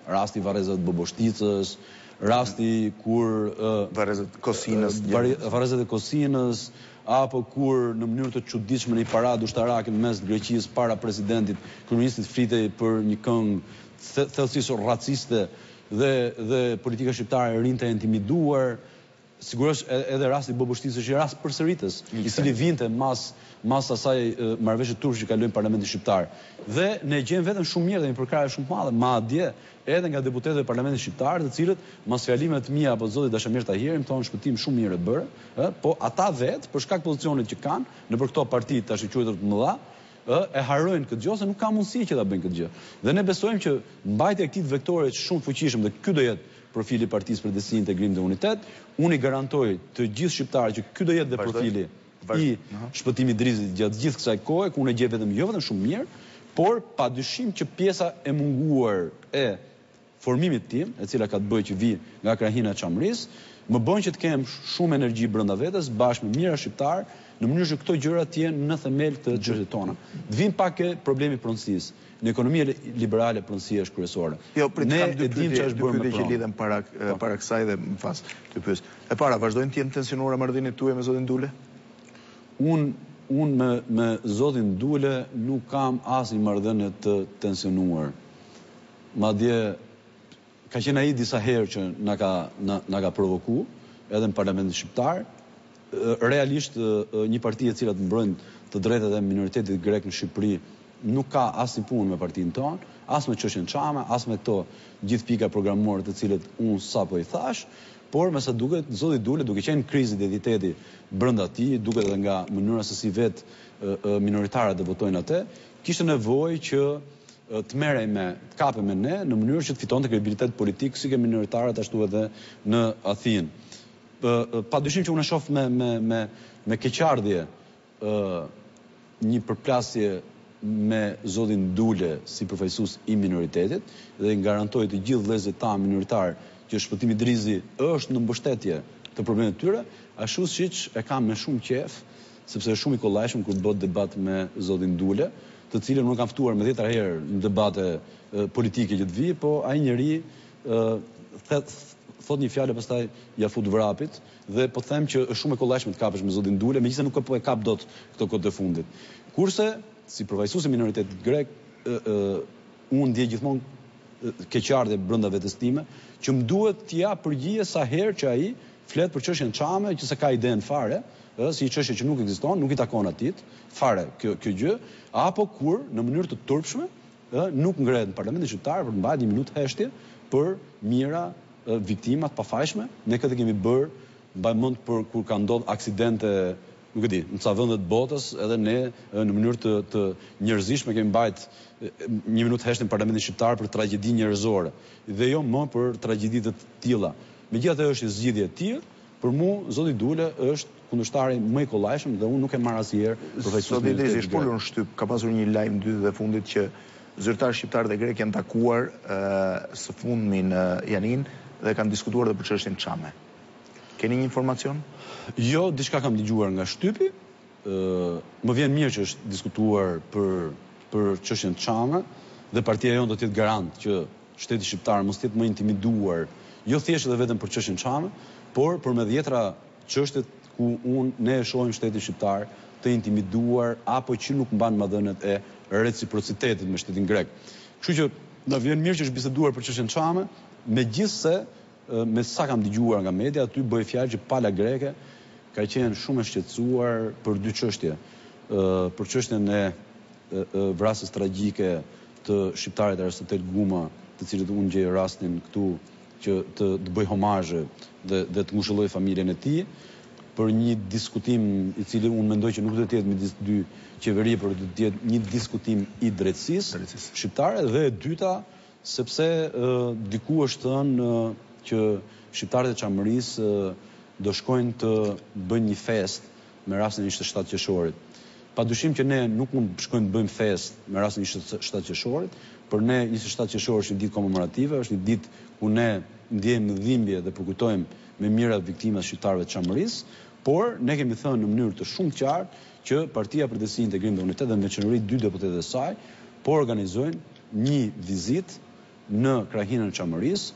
rasti Varrezat Boboshticës, rasti kur... Varrezat Kosinës. Varrezat e Kosinës, apo kur në mënyrë të çuditshme në një paradë ushtarake në mes të Greqisë para presidentit, kryeministit flitej për një këngë thellësisht raciste dhe dhe politika shqiptare rinte e intimiduar. Sigurisht edhe rasti Boboshticës është një rast përsëritës, i cili vinte mas mas asaj marrëveshje turqe që kalojnë parlamentin shqiptar. Dhe ne gjejmë vetëm shumë mirë dhe një përkrahje shumë të madhe, madje edhe nga deputetët e parlamentit shqiptar, të cilët mas fjalime të mia apo zotit Dashamir Tahiri më thonë shpëtim shumë mirë e bërë, ë, po ata vetë për shkak pozicionit që kanë nëpër këto parti tash i quajtur të mëdha, ë, e harrojnë këtë gjë se nuk ka mundësi që ta bëjnë këtë gjë. Dhe ne besojmë që mbajtja e këtij vektore shumë fuqishëm dhe ky do jetë profili i Partisë për Drejtësi, Integrim dhe Unitet, unë i garantoj të gjithë shqiptarët që ky do jetë dhe profili i shpëtimit Drizit gjatë gjithë kësaj kohe, ku unë e gjej vetëm jo vetëm shumë mirë, por padyshim që pjesa e munguar e formimit tim, e cila ka të bëjë që vi nga krahina e Çamërisë, më bën që të kem shumë energji brenda vetes, bashkë me mijëra shqiptar, në mënyrë që këto gjëra të jenë në themel të çështjeve tona. Të vim pak ke problemi i pronësisë. Në ekonominë liberale pronësia është kryesore. Jo, prit, ne kam dy e dim ç'është bërë me që lidhen para para kësaj dhe më pas të pyes. E para, vazhdojnë të jenë tensionuara marrëdhëniet tuaja me zotin Dule? Un un me me zotin Dule nuk kam asnjë marrëdhënie të tensionuar. Madje ka qenë ai disa herë që na ka na, na ka provokuar edhe në parlamentin shqiptar. Realisht një parti e cila të mbrojnë të drejtat e minoritetit grek në Shqipëri nuk ka asnjë punë me partinë tonë, as me çështjen Çame, as me këto gjithë pika programore të cilët unë sapo i thash, por me sa duket zoti Dule, duke qenë krizë identiteti brenda tij, duket edhe nga mënyra se si vetë minoritarët do votojnë atë, kishte nevojë që të merrej me, të kapej me ne në mënyrë që të fitonte kredibilitet politik si ke minoritarët ashtu edhe në Athinë. Padyshim që unë e shoh me me me me keqardhje një përplasje me zotin Dule si përfaqësues i minoritetit dhe i garantoj të gjithë vëllezërit tanë minoritar që shpëtimi Drizi është në mbështetje të problemeve të tyre, ashtu siç e kam me shumë qejf, sepse është shumë i kollajshëm kur bëhet debat me zotin Dule, të cilën unë kam ftuar me dhjetra herë në debate politike që të vi, po ai njeri thot një fjalë pastaj ja fut vrapit dhe po them që është shumë e kollajshme të kapesh me zotin Dule, megjithëse nuk po e kap dot këto kohë të fundit. Kurse si përfaqësues i minoritetit grek, unë ndjej gjithmonë keqardhje brenda vetes time, që më duhet t'i jap përgjigje sa herë që ai flet për çështjen Çame, që se ka idenë fare, si një çështje që nuk ekziston, nuk i takon atit, fare kjo kjo gjë, apo kur në mënyrë të turpshme, nuk ngrehet në parlamentin shqiptar për të mbajtur një minutë heshtje për mira viktima të pafajshme. Ne këtë kemi bërë, mbaj mend për kur ka ndodhur aksidente, nuk e di, në ca vende të botës, edhe ne në mënyrë të, të njerëzishme kemi mbajt një minutë heshtje në parlamentin shqiptar për tragjedi njerëzore, dhe jo më për tragjedi të tilla. Megjithatë është një zgjidhje e tillë, për mua zoti Dule është kundërshtari më i kollajshëm dhe unë nuk e marr asnjëherë përfaqësues. Zoti Drizi është polur në shtyp, ka pasur një lajm dytë dhe fundit që zyrtar shqiptar dhe grek janë takuar së fundmi në Janin dhe kanë diskutuar edhe për çështjen Çame. Keni një informacion? Jo, diçka kam dëgjuar nga shtypi. Më vjen mirë që është diskutuar për për çështjen Çame dhe partia jonë do të jetë garant që shteti shqiptar mos të jetë më intimiduar, jo thjesht edhe vetëm për çështjen Çame, por për me dhjetra çështjet ku unë ne e shohim shtetin shqiptar të intimiduar apo që nuk mban marrëdhëniet e reciprocitetit me shtetin grek. Kështu që na vjen mirë që është biseduar për çështjen Çame, megjithse me sa kam dëgjuar nga media, aty bëhet fjalë që pala greke ka qenë shumë e shqetësuar për dy çështje. Për çështjen e vrasjes tragjike të shqiptarit Aristotel Guma, të cilët unë gjej rastin këtu që të, të bëj homazhe dhe, dhe të ngushëlloj familjen e tij, për një diskutim i cili unë mendoj që nuk do të jetë midis dy qeveri, por do të jetë një diskutim i drejtësisë shqiptare, dhe e dyta sepse uh, diku është thënë uh, që shqiptarët e Çamërisë uh, do shkojnë të bëjnë një fest me rastin e njëzet e shtatë qershorit. Padyshim që ne nuk mund të shkojmë të bëjmë fest me rastin e njëzet e shtatë qershorit, për ne njëzet e shtatë qershori është një ditë komemorative, është një ditë ku ne ndjejmë dhimbje dhe përkujtojmë me mirat viktimat shqiptarëve të Çamërisë, por ne kemi thënë në mënyrë të shumë qartë që Partia për Drejtësi, Integrim dhe Unitet dhe me veçanëri dy deputetët e saj po organizojnë një vizitë në krahinën e Çamërisë,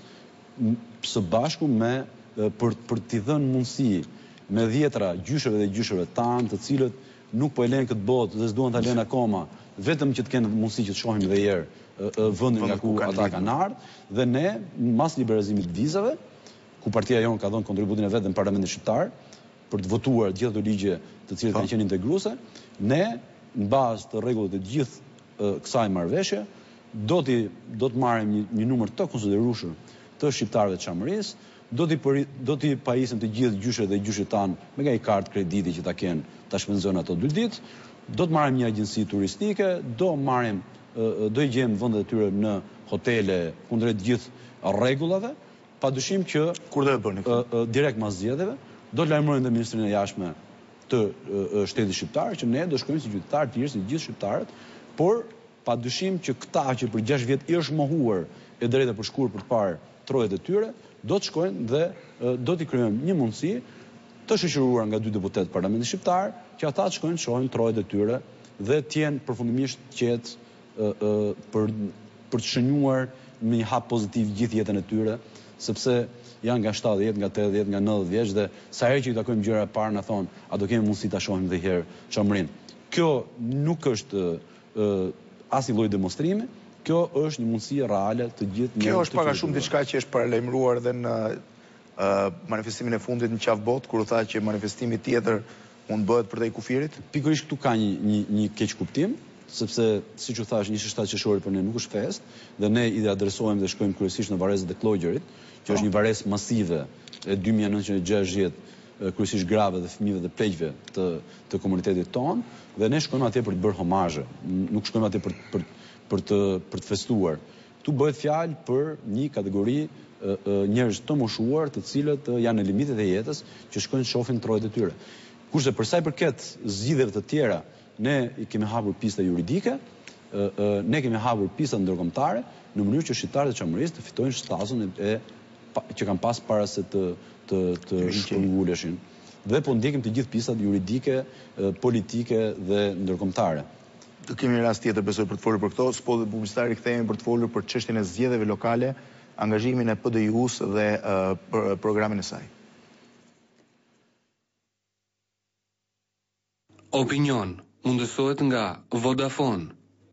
së bashku me për për t'i dhënë mundësi me dhjetra gjysheve dhe gjysheve tanë, të cilët nuk po e lejnë këtë botë dhe s'duan ta lejnë akoma, vetëm që të kenë mundësi që të shohim edhe herë vendin nga ku ata kanë ardhur, dhe ne mas liberalizimit të vizave, ku partia jonë ka dhënë kontributin e vet në Parlamentin Shqiptar për të votuar gjithë ato ligje të cilët kanë qenë integruese, ne në bazë të rregullave të gjithë kësaj marrëveshje do t'i do të marrim një, një numër të konsiderueshëm të shqiptarëve të Çamërisë, do t'i do t'i pajisim të gjithë gjyshet dhe gjyshet tanë me nga i kartë krediti që ta kenë ta shpenzojnë ato dy ditë, do të marrim një agjenci turistike, do marrim do i gjejmë vendet e tyre në hotele kundrejt gjithë rregullave, padyshim që kur do e bëni këtë? Direkt mas zgjedhjeve, do të lajmërojmë dhe Ministrinë e Jashtme të Shtetit Shqiptar që ne do shkojmë si qytetarë të tjerë, si gjithë shqiptarët, por padyshim që këta që për gjashtë vjet i është mohuar e drejta për shkur për të parë trojet e tyre, do të shkojnë dhe do t'i krijojmë një mundësi të shoqëruar nga dy deputet Parlamentit Shqiptar, që ata të shkojnë të shohin trojet e tyre dhe të jenë përfundimisht qetë për për të shënjuar me një hap pozitiv gjithë jetën e tyre, sepse janë nga shtatëdhjetë, nga tetëdhjetë, nga nëntëdhjetë vjeç dhe sa herë që i takojmë gjëra e parë na thonë, a do kemi mundësi ta shohim edhe herë Çamërinë. Kjo nuk është asnjë lloj demonstrimi, kjo është një mundësi reale të gjithë. Kjo është pak a shumë diçka që është paralajmëruar edhe në manifestimin e fundit në Qafbot, kur u tha që manifestimi tjetër mund bëhet për te i kufirit? Pikërisht këtu ka një, një, një keq kuptim, sepse, siç u thash, njëzet e shtatë qershori për ne nuk është fest, dhe ne i adresojmë dhe shkojmë kryesisht në varrezat e Klogjërit, që është një varrezë masive e dy mijë e nëntëqind e gjashtëdhjetë, kryesisht grave dhe fëmijëve dhe pleqve të, të komunitetit tonë, dhe ne shkojmë atje për të bërë homazhe, nuk shkojmë atje për, për, për, të, për të festuar. Tu bëhet fjalë për një kategori njerëz të moshuar, të cilët janë në limitet e jetës, që shkojnë të shohin trojet e tyre. Kurse për sa i përket zgjidhjeve të tjera, ne i kemi hapur pista juridike, ne kemi hapur pista ndërkombëtare, në mënyrë që shqiptarët e Çamërisë të fitojnë stazën e që kanë pas para se të të të shpërnguleshin. Dhe po ndjekim të gjithë pistat juridike, politike dhe ndërkombëtare. Do kemi rast tjetër besoj për të folur për këto, spotet publicitare kthehemi për të folur për çështjen e zgjedhjeve lokale, angazhimin e P D I U-s dhe uh, programin e saj. Opinion mundësohet nga Vodafone.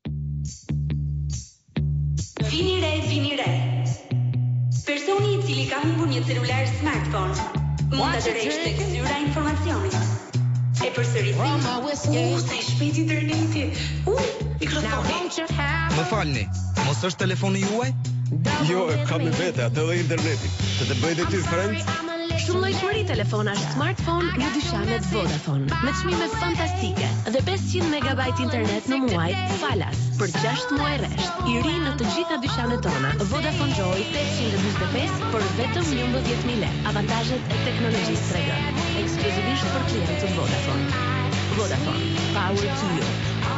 Vini re, vini re. Personi i cili ka humbur një celular smartphone mund ta tërheqë tek zyra e informacionit. E përsëriti. U, sa i shpejt interneti. U, mikrofoni. Më falni, mos është telefoni juaj? Jo, kam e vete, atë dhe interneti. Të të bëjt e ty, friend? Shumëllojshmëri telefonash smartphone në dyqanet Vodafone, me çmime fantastike dhe pesëqind megabajt internet në muaj falas për gjashtë muaj rresht. I ri në të gjitha dyqanet tona. Vodafone Joy tetëqind e njëzet e pesë për vetëm njëmbëdhjetë mijë lekë. Avantazhet e teknologjisë tregon. Ekskluzivisht për klientët Vodafone. Vodafone, power to you.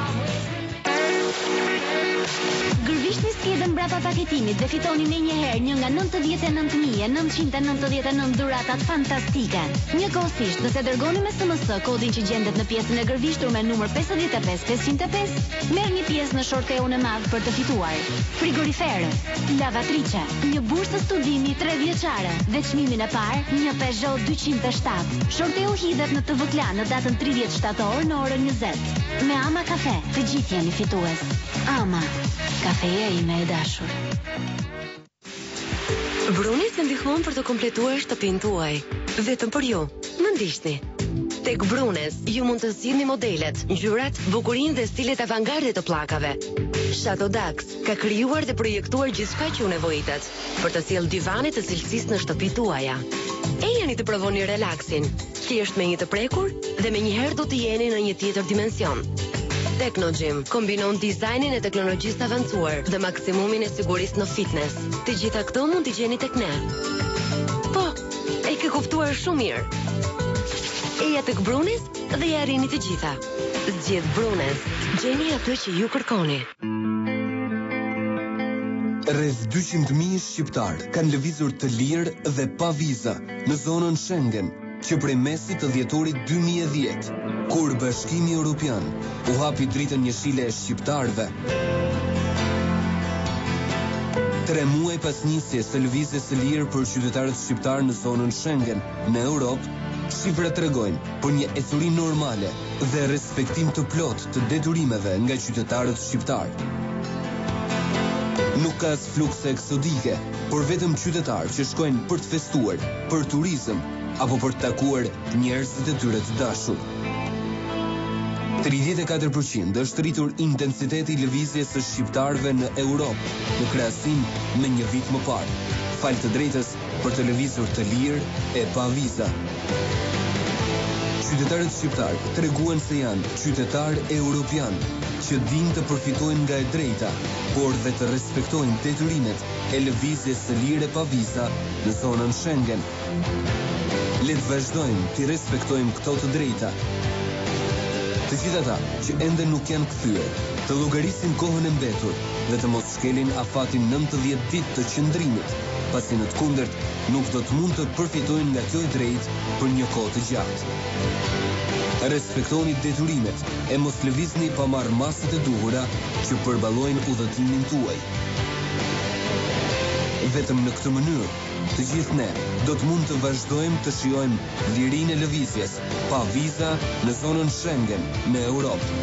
Gërvishtni skjedën brapa paketimit dhe fitoni me njëherë një nga nëntëdhjetë e nëntë mijë e nëntëqind e nëntëdhjetë e nëntë dhuratat fantastike. Një kohësisht, nëse dërgoni me S M S kodin që gjendet në pjesën e gërvishtur me numër pesëdhjetë e pesë pesëqind e pesë, merr një pjesë në shorteun e madh për të fituar. Frigoriferë, lavatrice, një bursë studimi tre vjeçare dhe çmimin e parë, një Peugeot dyqind e shtatë. Shorteu hidhet në T V Klan në datën tridhjetë shtator në orën njëzet. Me Ama Kafe, të gjithë jeni fitues. Ama, kafeja ime e dashur. Bruni të ndihmon për të kompletuar shtëpinë tuaj. Vetëm për ju, më ndiqni. Tek Brunes, ju mund të zgjidhni modelet, ngjyrat, bukurinë dhe stilet avangarde të pllakave. Shadow Dax ka krijuar dhe projektuar gjithçka që ju nevojitet për të sjellë divane të cilësisë në shtëpitë tuaja. E jeni të provoni relaksin, thjesht me një të prekur dhe me njëherë do të jeni në një tjetër dimension. Technogym kombinon dizajnin e teknologjisë avancuar dhe maksimumin e sigurisë në fitness. Të gjitha këto mund t'i gjeni tek ne. Po, e ke kuptuar shumë mirë. Eja tek Brunes dhe ja arrini të gjitha. Zgjedh Brunes, gjeni atë që ju kërkoni. Rreth dyqind mijë shqiptar kanë lëvizur të lirë dhe pa viza në zonën Schengen, që prej mesit të dhjetorit dy mijë e dhjetë, kur Bashkimi Evropian u hapi dritën njëshile e shqiptarëve. Tre muaj pas nisjes së lëvizjes së lirë për qytetarët shqiptar në zonën Schengen në Europë, shifrat tregojnë për një ecuri normale dhe respektim të plot të detyrimeve nga qytetarët shqiptar. Nuk ka as flukse eksodike, por vetëm qytetarë që shkojnë për të festuar, për turizëm apo për të takuar njerëzit e tyre të dashur. tridhjetë e katër përqind është rritur intensiteti i lëvizjes së shqiptarëve në Europë në krahasim me një vit më parë, fal të drejtës për të lëvizur të lirë e pa viza. Qytetarët shqiptar treguan se janë qytetarë europian që dinë të përfitojnë nga e drejta, por dhe të respektojnë detyrimet e lëvizjes së lirë e pa viza në zonën Schengen. Le të vazhdojmë të respektojmë këto të drejta. Të gjithë ata që ende nuk janë kthyer, të llogarisin kohën e mbetur dhe të mos shkelin afatin nëntëdhjetë ditë të qëndrimit, pasi në të kundërt nuk do të mund të përfitojnë nga kjo e drejtë për një kohë të gjatë. Respektoni detyrimet e mos lëvizni pa marrë masat e duhura që përballojnë udhëtimin tuaj. Vetëm në këtë mënyrë, të gjithë ne do të mund të vazhdojmë të shijojmë lirinë e lëvizjes pa viza në zonën Schengen në Europë.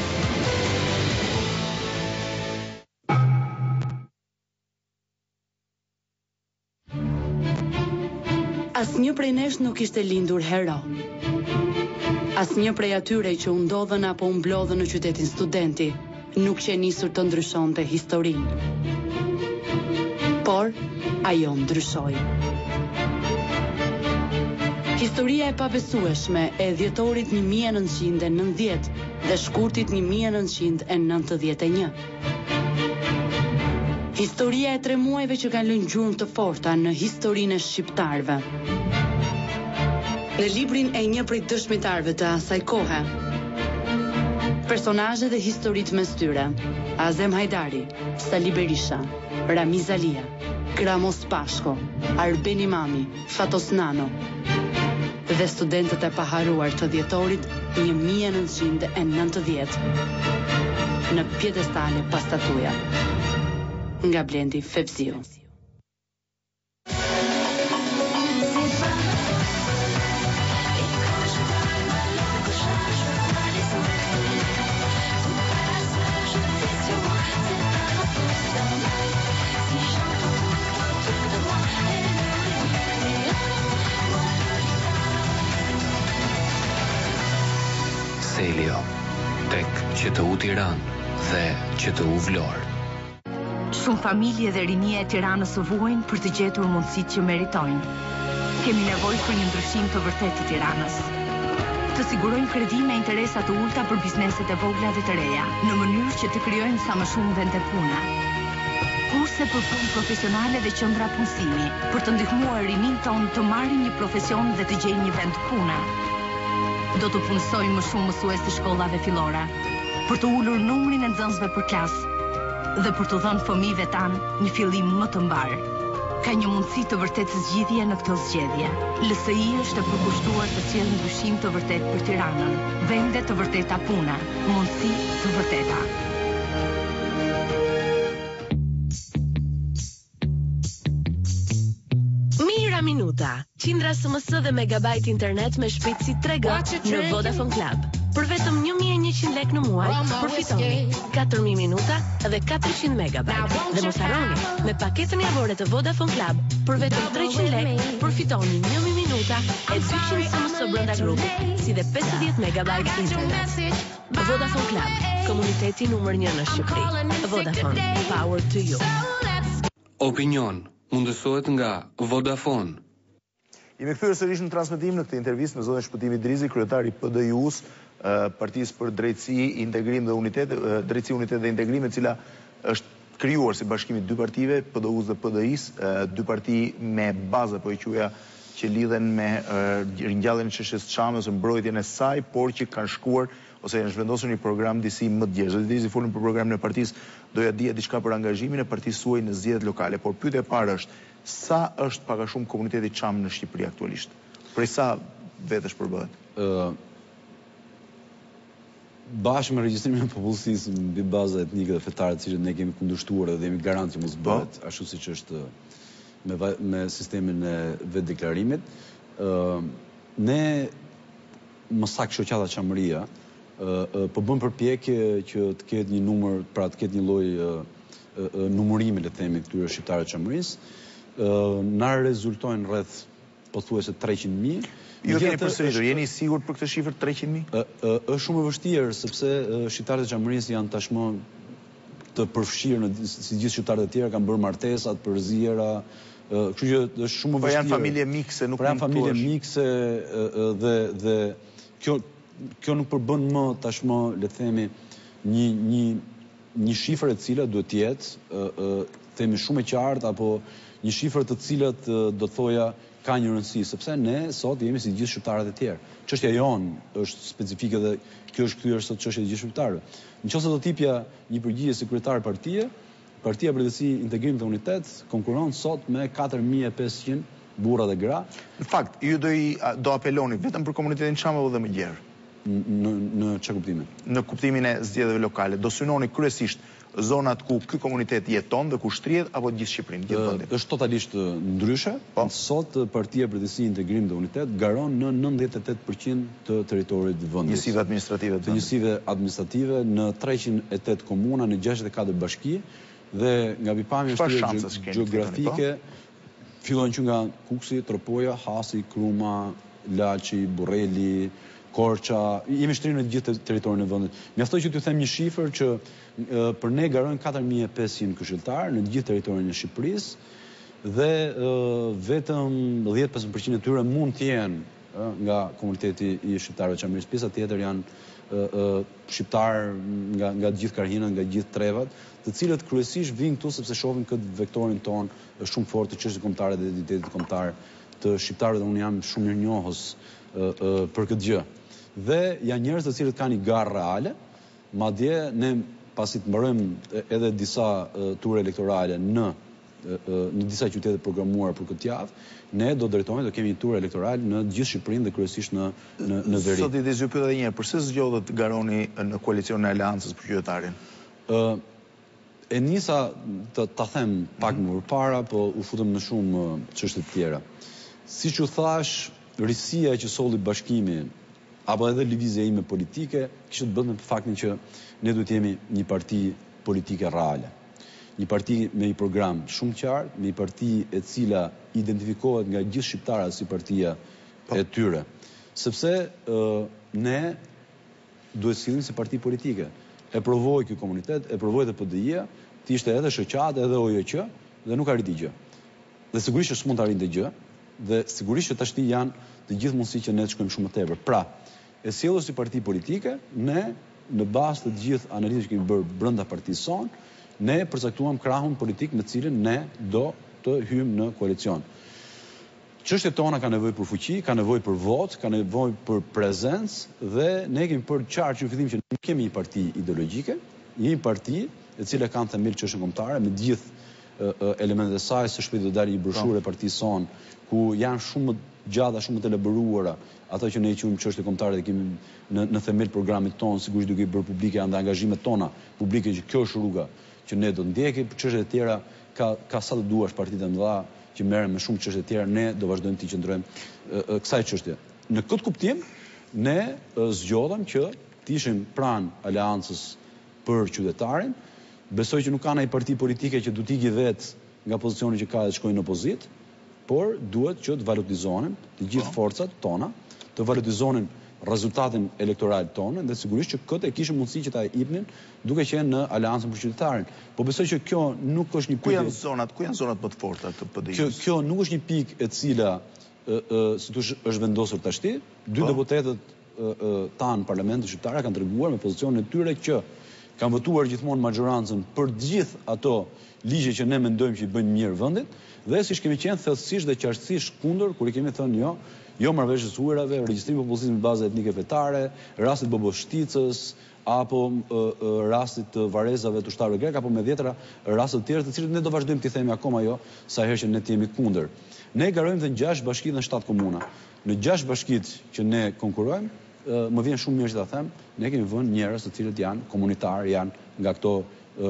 Asnjë prej nesh nuk ishte lindur hero. Asnjë prej atyre që u ndodhen apo u mblodhen në qytetin Studenti nuk që nisur të ndryshonte historinë. Por ajo ndryshoi. Historia e pabesueshme e dhjetorit një mijë e nëntëqind e nëntëdhjetë dhe shkurtit një mijë e nëntëqind e nëntëdhjetë e një. Historia e tre muajve që kanë lënë gjurmë të forta në historinë e shqiptarëve. Në librin e një prej dëshmitarëve të asaj kohe, personazhe dhe historitë mes tyre: Azem Hajdari, Sali Berisha, Ramiz Alia, Kramos Pashko, Arben Imami, Fatos Nano dhe studentët e paharuar të dhjetorit një mijë e nëntëqind e nëntëdhjetë në pjedestale pas statuja. Nga Blendi Fevziu. Celio, tek që të u Tiranë dhe që të u Vlorë. Shumë familje dhe rinia e Tiranës u vuajnë për të gjetur mundësitë që meritojnë. Kemi nevojë për një ndryshim të vërtetë të Tiranës. Të sigurojmë kredi me interesa të ulta për bizneset e vogla dhe të reja, në mënyrë që të krijojmë sa më shumë vende pune. Kurse për punë profesionale dhe qendra punësimi, për të ndihmuar rinin tonë të marrin një profesion dhe të gjejnë një vend pune. Do të punësojmë më shumë mësues të shkollave fillore, për të ulur numrin e nxënësve për klasë dhe për të dhënë fëmijëve tanë një fillim më të mbar. Ka një mundësi të vërtetë zgjidhje në këtë zgjedhje. L S I është e përkushtuar të sjellë ndryshim të vërtetë për Tiranën, vende të vërteta pune, mundësi të vërteta. Mira minuta, qindra S M S dhe megabajt internet me shpejtësi tre G në Vodafone Club. Për vetëm një mijë e njëqind lekë në muaj, përfitoni katër mijë minuta dhe katërqind megabajt. Dhe mos harroni, me paketën javore të Vodafone Club, për vetëm treqind lekë, përfitoni një mijë minuta e dyqind S M S brenda grupit, si dhe pesëdhjetë megabajt internet. Vodafone Club, komuniteti numër një në Shqipëri. Vodafone, power to you. Opinion mundësohet nga Vodafone. Jemi kthyer sërish në transmetim në këtë intervistë me zonë Shpëtimi Drizi, kryetari P D I U-s, Partisë për Drejtësi, Integrim dhe Unitet, Drejtësi, Unitet dhe Integrim, e cila është krijuar si bashkimi dy partive, P D U-s dhe P D I-s, dy parti me baza, po e quaja, që lidhen me ringjalljen e çështjes Çame ose mbrojtjen e saj, por që kanë shkuar ose janë zhvendosur një program disi më të gjerë. Zoti Drizi folën për programin e partisë, doja dija diçka për angazhimin e partisë suaj në zgjedhjet lokale, por pyetja e parë është, sa është pak a shumë komuniteti Çam në Shqipëri aktualisht? Prej sa vetësh përbëhet? Ë bashkë me regjistrimin e popullsisë mbi baza etnike dhe fetare, të cilët ne kemi kundërshtuar dhe jemi garant që mos bëhet ashtu siç është me, me sistemin e vetë deklarimit. Uh, ne më saktë shoqata Çamëria uh, po bën përpjekje që të ketë një numër, pra të ketë një lloj uh, uh, numërimi, le të themi, këtyre shqiptarëve të Çamërisë. Uh, na rezultojnë rreth pothuajse treqind mijë. Ju keni përsëritur, jeni i sigurt për këtë shifër treqind mijë? Është shumë e vështirë sepse shqiptarët e Çamërisë janë tashmë të përfshirë në si gjithë shqiptarët e tjerë, kanë bërë martesat, përzjera, kështu që është shumë e vështirë. Po janë familje mikse, nuk mund të thuash. Janë familje mikse dhe dhe kjo kjo nuk përbën më tashmë, le të themi, një një një shifër e cila duhet të jetë, themi shumë e qartë, apo një shifër të cilat do të thoja ka një rëndësi, sepse ne sot jemi si gjithë shqiptarët e tjerë. Çështja jonë është specifike dhe kjo është kthyer sot çështja e gjithë shqiptarëve. Nëse do tipja një përgjigje si kryetar partie, Partia për Drejtësi, Integrim dhe Unitet konkuron sot me katër mijë e pesëqind burra dhe gra. Në fakt, ju do i do apeloni vetëm për komunitetin Çam apo dhe më gjerë? Në në çfarë kuptimi? Në kuptimin e zgjedhjeve lokale, do synoni kryesisht zonat ku ky komunitet jeton dhe ku shtrihet apo gjithë Shqipërinë, gjithë vendin? Është totalisht ndryshe. Sot Partia për Drejtësi, Integrim dhe Unitet garon në nëntëdhjetë e tetë përqind të territorit të vendit. Njësive administrative të njësive administrative në treqind e tetë komuna, në gjashtëdhjetë e katër bashki dhe nga bipamja shtrirë gjeografike fillojnë që nga Kuksi, Tropoja, Hasi, Kruma, Laçi, Burreli, Korça, jemi shtrirë në gjithë territorin e vendit. Mjaftoj që t'ju them një shifër që për ne garojnë katër mijë e pesëqind këshilltar në gjithë territorin e Shqipërisë dhe vetëm dhjetë deri pesëmbëdhjetë përqind e tyre mund të jenë nga komuniteti i shqiptarëve të Çamërisë. Pjesa tjetër janë shqiptar nga nga gjithë karhinat, nga gjithë trevat, të cilët kryesisht vijnë këtu sepse shohin këtë vektorin ton është shumë fort të çështjes kombëtare dhe identitetit kombëtar të shqiptarëve, dhe unë jam shumë mirënjohës për këtë gjë. Dhe janë njerëz të cilët kanë një garë reale, madje ne pasi të mbarojmë edhe disa ture elektorale në në disa qytete programuara për këtë javë, ne do drejtohemi, do kemi një tur elektoral në gjithë Shqipërinë dhe kryesisht në në në veri. Sot i dëgjoj pyet edhe një herë, pse zgjodhet garoni në koalicionin e Aleancës për qytetarin? Ë e nisa të ta them pak më përpara, po u futëm në shumë çështje të tjera. Siç u thash, risia që solli bashkimi apo edhe lëvizja ime politike kishte të bënte me faktin që ne duhet jemi një parti politike reale. Një parti me një program shumë qartë, me një parti e cila identifikohet nga gjithë shqiptarët si partia e tyre. Sepse ne duhet sillim si parti politike. E provoi ky komunitet, e provoi edhe P D I-ja, të ishte edhe shoqat, edhe O J Q dhe nuk arriti gjë. Dhe sigurisht që s'mund të arrinte gjë, dhe sigurisht që tashti janë të gjithë mundësi që ne të shkojmë shumë më tepër. Pra, e sjellur si parti politike, ne në bazë të gjithë analizës që kemi bërë brenda partisë sonë, ne përcaktuam krahun politik me cilin ne do të hyjmë në koalicion. Çështjet tona kanë nevojë për fuqi, kanë nevojë për votë, kanë nevojë për prezencë dhe ne kemi për qartë që në fillim që nuk kemi një parti ideologjike, një parti e cila kanë themel çështje kombëtare me gjithë elementet e saj. Së shpejti do dalë një broshurë e partisë sonë ku janë shumë gjata, shumë të elaboruara ato që ne i quajmë çështje kombëtare dhe kemi në në themel programit tonë, sigurisht duke i bërë publike ande angazhimet tona publike që kjo është rruga që ne do ndjekim. Për çështje të tjera ka ka sa të duash partitë e mëdha që merren me shumë çështje të tjera, ne do vazhdojmë të qëndrojmë kësaj çështje. Në këtë kuptim, ne zgjodhem që të ishim pranë aleancës për qytetarin. Besoj që nuk ka ndonjë parti politike që duhet ikë vetë nga pozicioni që ka dhe të shkojnë në opozitë, por duhet që të valutizonin të gjithë forcat tona, të valutizonin rezultatin elektoral tonë dhe sigurisht që këtë e kishim mundësi që ta jepnin duke qenë në aleancën për qytetarin. Po besoj që kjo nuk është një pikë. Ku janë zonat, ku janë zonat më të forta të P D I-s? Kjo kjo nuk është një pikë e cila si thosh është vendosur tashti. Dy deputetët tanë parlamentit shqiptar kanë treguar me pozicionin e tyre që kanë votuar gjithmonë majorancën për gjithë ato ligje që ne mendojmë që i bëjnë mirë vendit dhe siç kemi qenë thellësisht dhe qartësisht kundër kur i kemi thënë jo, jo marrëveshjes të huajrave, regjistrimi i popullsisë në bazë etnike fetare, rastit Boboshticës apo rastit të varezave të ushtarëve grek apo me dhjetra raste të tjera të cilët ne do vazhdojmë t'i themi akoma jo, sa herë që ne jemi kundër. Ne garojmë dhe në gjashtë bashki dhe në shtatë komuna. Në gjashtë bashkit që ne konkurrojmë, më vjen shumë mirë që ta them, ne kemi vënë njerëz të cilët janë komunitarë, janë nga këto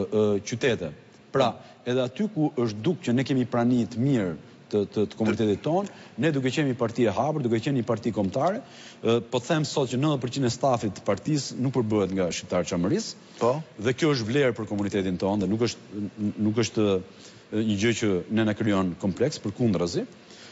qytete. Pra, edhe aty ku është duk që ne kemi prani të mirë të, të, të komunitetit tonë, ne duke qenë një parti e hapur, duke qenë një parti kombëtare, po them sot që nëntëdhjetë përqind e stafit të partisë nuk përbëhet nga shqiptarë çamërisë. Po. Dhe kjo është vlerë për komunitetin tonë dhe nuk është nuk është një gjë që ne na krijon kompleks, përkundrazi.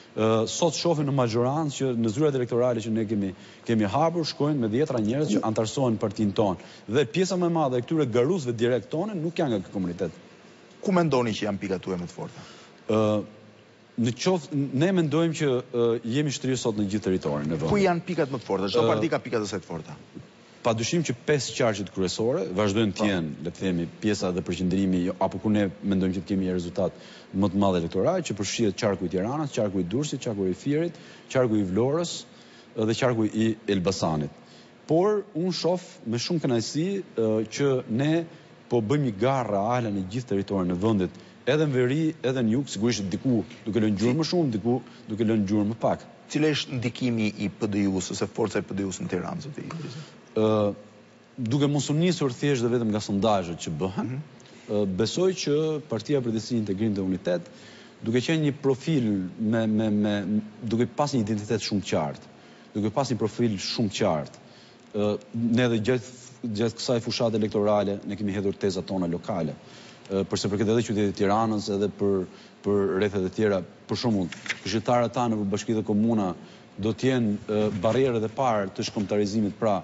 Sot shohim në majorancë që në zyrat elektorale që ne kemi kemi hapur shkojnë me dhjetra njerëz që antarësohen partinë tonë. Dhe pjesa më e madhe e këtyre garuzëve direkt tonë nuk janë nga ky komunitet. Ku mendoni që janë pikat tuaja më të forta? Ë Në qoftë, ne mendojmë që jemi shtrirë sot në gjithë territorin e vendit. Ku janë pikat më të forta? Çdo parti ka pikat e saj të forta. Padyshim që pesë qarqet kryesore vazhdojnë të jenë, le të themi, pjesa dhe përqendrimi apo ku ne mendojmë që të kemi një rezultat më të madh elektoral, që përfshihet qarku i Tiranës, qarku i Durrësit, qarku i Firit, qarku i Vlorës dhe qarku i Elbasanit. Por unë shoh me shumë kënaqësi që ne po bëjmë një garë reale në gjithë territorin e vendit, edhe në veri, edhe në jug, sigurisht diku duke lënë gjurmë më shumë, diku duke lënë gjurmë më pak. Cili është ndikimi i P D I-s ose forca e P D I-s në Tiranë, zoti Idrisi? Ë, duke mos u nisur thjesht dhe vetëm nga sondazhet që bëhen, besoj që Partia për Drejtësi, Integrim dhe Unitet, duke qenë një profil me me me duke pas një identitet shumë të qartë, duke pas një profil shumë të qartë, ë ne edhe gjatë gjatë kësaj fushate elektorale ne kemi hedhur tezat tona lokale. Përse përket edhe qytetit Tiranës, edhe për për rrethet e tjera, për shembull, këshilltarët tanë në bashki dhe komuna do të jenë barrierët e parë të shkombëtarizimit, pra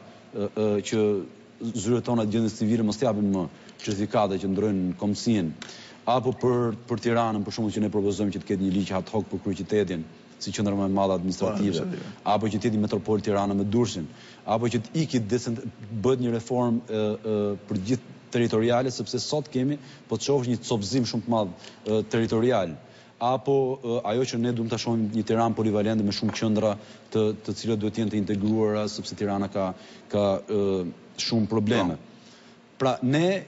që zyret tona gjendjes civile mos japin më certifikate që ndrojnë kombësinë, apo për për Tiranën, për shembull, që ne propozojmë që të ketë një ligj ad hoc për kryeqytetin, si qendër më e madhe administrative, apo që të jetë metropol Tirana me Durrësin, apo që të ikit bëhet një reformë për gjithë territoriale, sepse sot kemi, po të shohësh një copëzim shumë të madh territorial, apo ajo që ne duam ta shohim një Tiranë polivalente me shumë qendra të të cilat duhet të jenë të integruara, sepse Tirana ka ka shumë probleme. Pra ne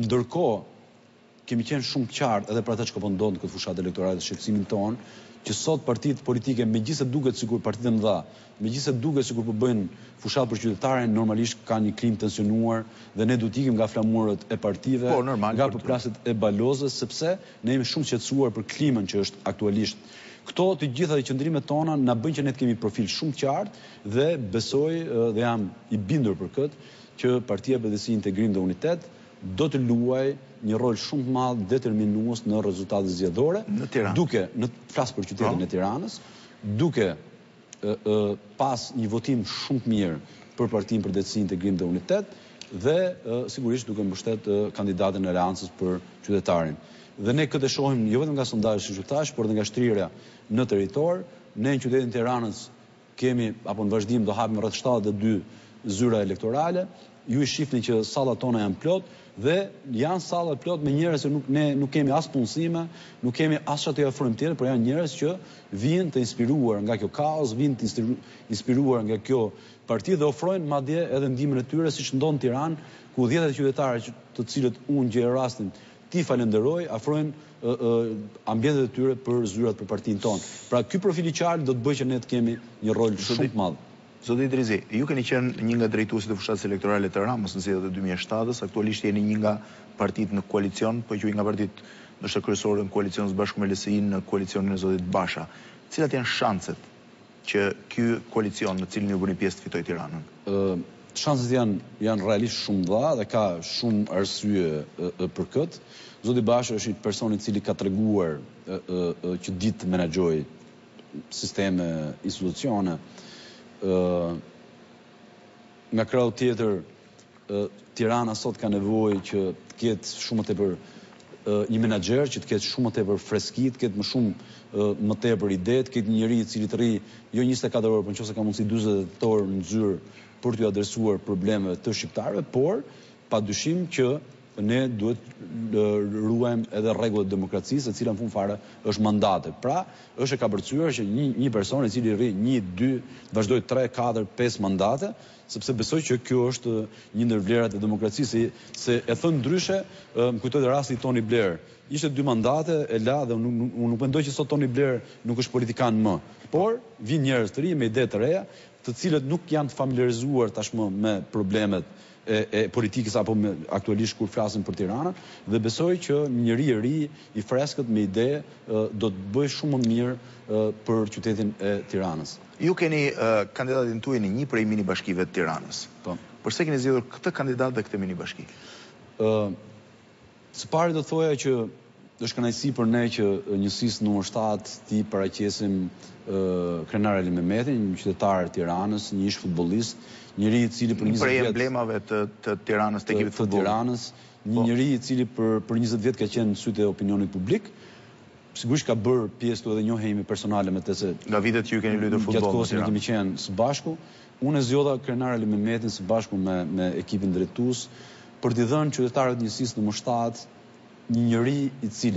ndërkohë kemi qenë shumë qartë edhe për atë që po ndodh në këtë fushatë elektorale të shqetësimin tonë, që sot partitë politike, megjithëse duket sikur partitë e mëdha, megjithëse duket sikur po bëjnë fushatë për qytetarën, normalisht kanë një klim tensionuar dhe ne duhet ikim nga flamurët e partive, po, normal, nga përplasjet e balozës, sepse ne jemi shumë shqetësuar për klimën që është aktualisht. Këto të gjitha dhe qëndrimet tona na bëjnë që ne të kemi profil shumë qartë dhe besoj dhe jam i bindur për këtë që Partia për Drejtësi, Integrim dhe Unitet do të luaj një rol shumë të madh determinues në rezultatet zgjedhore, në Tiranë, duke në flas për qytetin e Tiranës, duke pas një votim shumë të mirë për Partinë për Drejtësi, Integrim dhe Unitet dhe sigurisht duke mbështet kandidatin e Aleancës për qytetarin. Dhe ne këtë shohim jo vetëm nga sondazhet që ju thash, por edhe nga shtrirja në territor. Ne në qytetin e Tiranës kemi apo në vazhdim do hapim rreth shtatëdhjetë e dy zyra elektorale. Ju i shihni që sallat tona janë plot dhe janë salla plot me njerëz që nuk ne nuk kemi as punësime, nuk kemi as çfarë të ofrojmë tjetër, por janë njerëz që vijnë të inspiruar nga kjo kaos, vijnë të inspiruar nga kjo parti dhe ofrojnë madje edhe ndihmën e tyre, siç ndodh në Tiranë, ku dhjetë qytetarë të cilët unë gjej rastin ti falenderoj, afrojnë ambientet e tyre për zyrat për partinë tonë. Pra ky profil i qartë do të bëjë që ne të kemi një rol shumë të madh. Zoti Idrisi, ju keni qenë një nga drejtuesit e fushatës elektorale të Ramës në zgjedhjet e dy mijë e shtatës, aktualisht jeni një nga partitë në koalicion, po quaj nga partitë ndoshta kryesore në koalicion së bashku me L S I-n në koalicionin e zotit Basha. Cilat janë shanset që ky koalicion në cilin ju bëni pjesë të fitojë Tiranën? Ë, shanset janë janë realisht shumë dha dhe ka shumë arsye për këtë. Zoti Basha është një person i cili ka treguar që ditë të menaxhojë sisteme, institucione. Nga krau tjetër, Tirana sot ka nevojë që të ketë shumë më tepër një menaxher, që të ketë shumë më tepër freski, të ketë më shumë më tepër ide, të ketë një njeri i cili të rri jo njëzet e katër orë, por nëse ka mundësi dyzet e tetë orë në zyrë për t'u adresuar problemeve të shqiptarëve, por padyshim që ne duhet ruajmë edhe rregullat e demokracisë, e cila në fund fare është mandate. Pra, është e kapërcyer që një, një person i cili rri një, dy, vazhdoj tre, katër, pesë mandate, sepse besoj që kjo është një ndër vlerat e demokracisë, se e thënë ndryshe, më kujtohet rasti i Tony Blair. Ishte dy mandate, e la dhe unë nuk mendoj që sot Tony Blair nuk është politikan më. Por, vin njerëz të ri me ide të reja, të cilët nuk janë të familiarizuar tashmë me problemet e, e politikës apo me, aktualisht kur flasin për Tiranën, dhe besoj që një njeri i ri i freskët me ide uh, do të bëjë shumë më mirë uh, për qytetin e Tiranës. Ju keni uh, kandidatin tuaj në një prej mini bashkive të Tiranës. Po. Përse keni zgjedhur këtë kandidat dhe këtë mini bashki? Uh, së pari do të thoja që është kënaqësi për ne që njësisë numër shtatë ti paraqesim uh, krenar Ali Mehmetin, një qytetar Tiranës, një ish futbollist, njëri i cili për njëzet prej vjet emblemave të, të Tiranës, të ekipit të Tiranës, një njëri i cili për, për njëzet vjet ka qenë në sytë e opinionit publik. Sigurisht ka bërë pjesë këtu edhe njohemi personale me të se nga vitet që ju keni luajtur futboll. Gjatë kohës që kemi qenë së bashku, unë e zgjodha krenar Ali Mehmetin së bashku me, me ekipin drejtues për t'i dhënë qytetarët njësisë numër shtatë një njëri i cili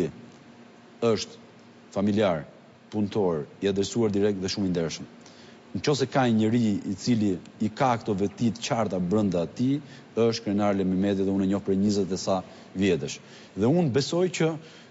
është familjar, punëtor, i adresuar direkt dhe shumë i ndershëm. Në qoftë se ka një njëri i cili i ka këto vetit qarta brenda atij, është krenar Ali Mehmeti dhe unë e njoh për njëzet e sa vjetësh. Dhe unë besoj që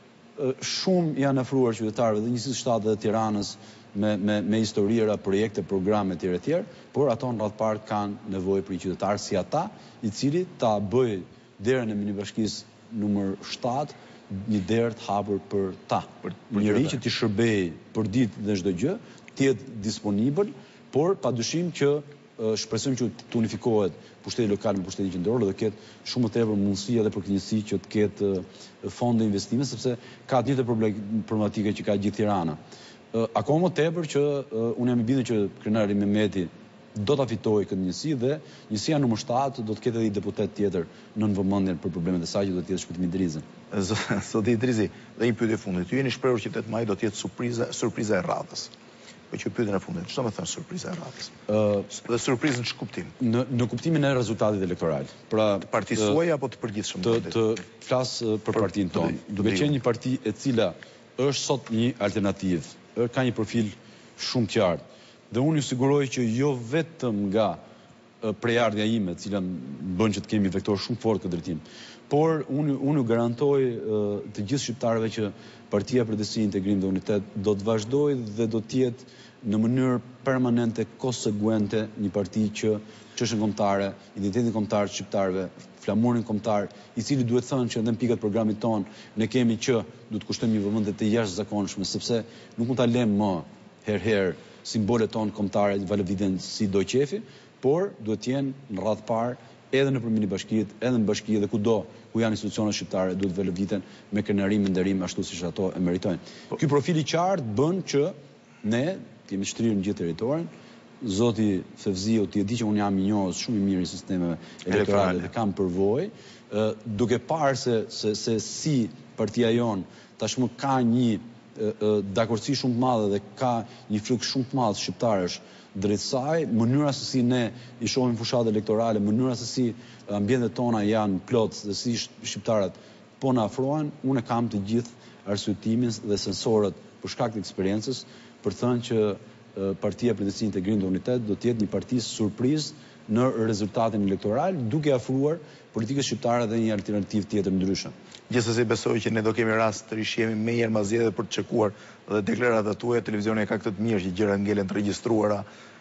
shumë janë ofruar qytetarëve dhe njësisë shtatë dhe Tiranës me, me, me historira, projekte, programe tjera tjera, por ato në radhë parë kanë nevojë për një qytetar si ata, i cili ta bëj derën e minibashkisë numër shtatë një derë të hapur për ta. Për, për njëri që t'i shërbej për ditë dhe çdo gjë, t'jetë disponibël, por padyshim që uh, shpresojmë që të unifikohet pushteti lokal me pushtetin qendror dhe ketë shumë të tepër mundësi edhe për kënaqësi që të ketë uh, fonde investime, sepse ka të njëjtë problematike që ka gjithë Tirana. Uh, akoma më tepër që uh, unë jam i bindur që krenari Mehmeti do ta fitojë këtë njësi dhe njësia numër shtatë do të ketë edhe një deputet tjetër në vëmendjen për problemet e saj që do të jetë Shpëtimi Idrizi. Zoti Idrizi, dhe një pyetje fundit. Ju jeni shprehur që tetë maj do të jetë surpriza, surpriza e radhës. Po që pyetjen e fundit, çfarë më thon surpriza e radhës? Ë, uh, dhe surprizën në ç'kuptim? Në në kuptimin e rezultatit elektoral. Pra, të partisë suaj apo të përgjithshëm? Të, të flas uh, për, për partinë tonë. Duke qenë një parti e cila është sot një alternativë, ka një profil shumë qartë. Dhe unë ju siguroj që jo vetëm nga prejardhja ime, cila bën që të kemi vektor shumë fort këtë drejtim, por unë, unë ju garantoj të gjithë shqiptarëve që Partia për Drejtësi, Integrim dhe Unitet do të vazhdojë dhe do të jetë në mënyrë permanente, konseguente një parti që çështën kombëtare, identitetin kombëtar të shqiptarëve, flamurin kombëtar, i cili duhet thënë që edhe në pikat programit ton ne kemi që du të kushtojmë një vëmendje të jashtëzakonshme, sepse nuk mund ta lëmë më herë-herë simbolet tonë kombëtare valëviten si do qefi, por duhet të jenë në radhë parë edhe në përmini bashkiet, edhe në bashki dhe kudo ku janë institucionet shqiptare duhet valëviten me krenarim e nderim ashtu siç ato e meritojnë. Ky profil i qartë bën që ne kemi shtrirë në gjithë territorin. Zoti Fevziu, ti e di që unë jam i njohës shumë i mirë i sistemeve elektorale dhe kam përvojë, duke parë se, se, se si partia jonë tashmë ka një dakordsi shumë të madhe dhe ka një fluks shumë të madh shqiptarësh drejt saj, mënyra se si ne i shohim fushatë elektorale, mënyra se si ambientet tona janë plot dhe si shqiptarët po na afrohen, unë kam të gjithë arsyetimin dhe sensorët për shkak të eksperiencës për thënë që Partia për Drejtësi, Integrim dhe Unitet do të jetë një parti surprizë në rezultatin elektoral, duke afruar politikës shqiptare dhe një alternativë tjetër ndryshe. Gjithsesi besoj që ne do kemi rast të rishjemi me herë mbas zgjedhjeve për të çekuar dhe deklaratat tuaja. Televizioni ka këtë të mirë që gjëra ngelen të regjistruara,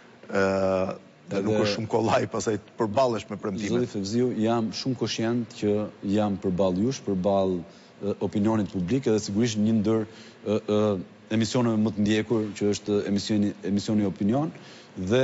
ë dhe nuk është shumë kollaj pasaj të përballesh me premtimet. Zoti Fevziu, jam shumë koshient që jam përballë jush, përballë opinionit publik edhe sigurisht një ndër emisioneve më të ndjekur që është emisioni emisioni Opinion dhe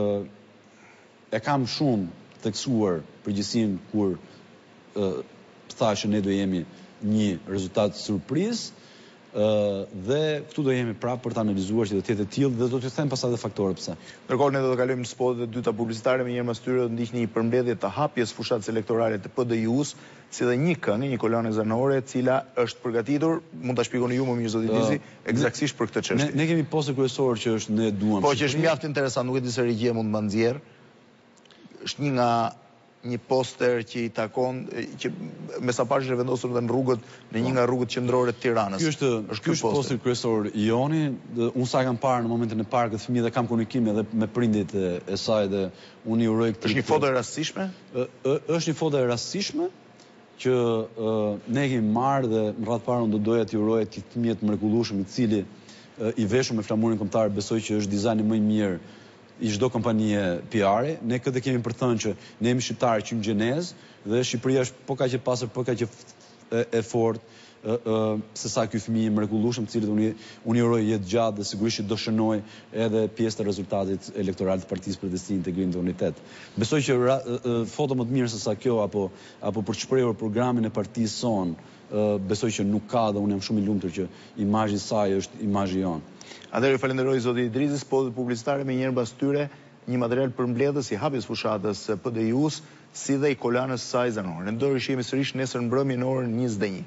e kam shumë theksuar përgjithësinë kur thashë ne do jemi një rezultat surprizë dhe këtu do jemi prapë për të analizuar që do të jetë e tillë dhe do t'ju them pastaj edhe faktorë pse. Ndërkohë ne do të kalojmë në spotet e dyta publicitare, më njëherë mas tyre do ndiqni një përmbledhje të hapjes fushatës elektorale të P D I-us, si dhe një këngë, një kolonë zanore, e cila është përgatitur, mund ta shpjegoni ju më mirë zoti Dizi, eksaktësisht për këtë çështje. Ne, ne kemi postër kryesor që është ne duam. Po që është mjaft interesant, nuk e di se regjia mund ta nxjerr. Është një nga një poster që i takon, që me sa pash është vendosur dhe në rrugët, në një nga rrugët qendrore të Tiranës. Ky është, ky është posteri kryesor i Joni. Unë sa kam parë në momentin e parë këtë fëmijë dhe kam komunikim edhe me prindit e, e saj dhe unë i uroj këtë. Është një foto e rastësishme? Është një foto e rastësishme që uh, ne kemi marrë dhe në radhë parë unë do doja t'i uroj atij fëmijë të mrekullueshëm i cili uh, i veshur me flamurin kombëtar, besoj që është dizajni më i mirë i çdo kompanie P R-i, ne këtë kemi për thënë që ne jemi shqiptarë që në gjenezë dhe Shqipëria është po kaq e pasur, po kaq e fortë se sa ky fëmijë i mrekullueshëm, të cilët unë unë uroj jetë gjatë dhe sigurisht do shënoj edhe pjesë të rezultatit elektoral të Partisë për Drejtësi, Integrim dhe Unitet. Besoj që foto më të mirë se sa kjo apo apo për të shprehur programin e partisë son, besoj që nuk ka dhe unë jam shumë i lumtur që imazhi i saj është imazhi jonë. Atëherë falenderoj zoti Idrizis, po dhe publicitare me njëherë mbas tyre një material përmbledhës i hapjes fushatës P D I U-s, si dhe i kolanës saj zanore. Ne do rishihemi sërish nesër mbrëmje në orën njëzet e një.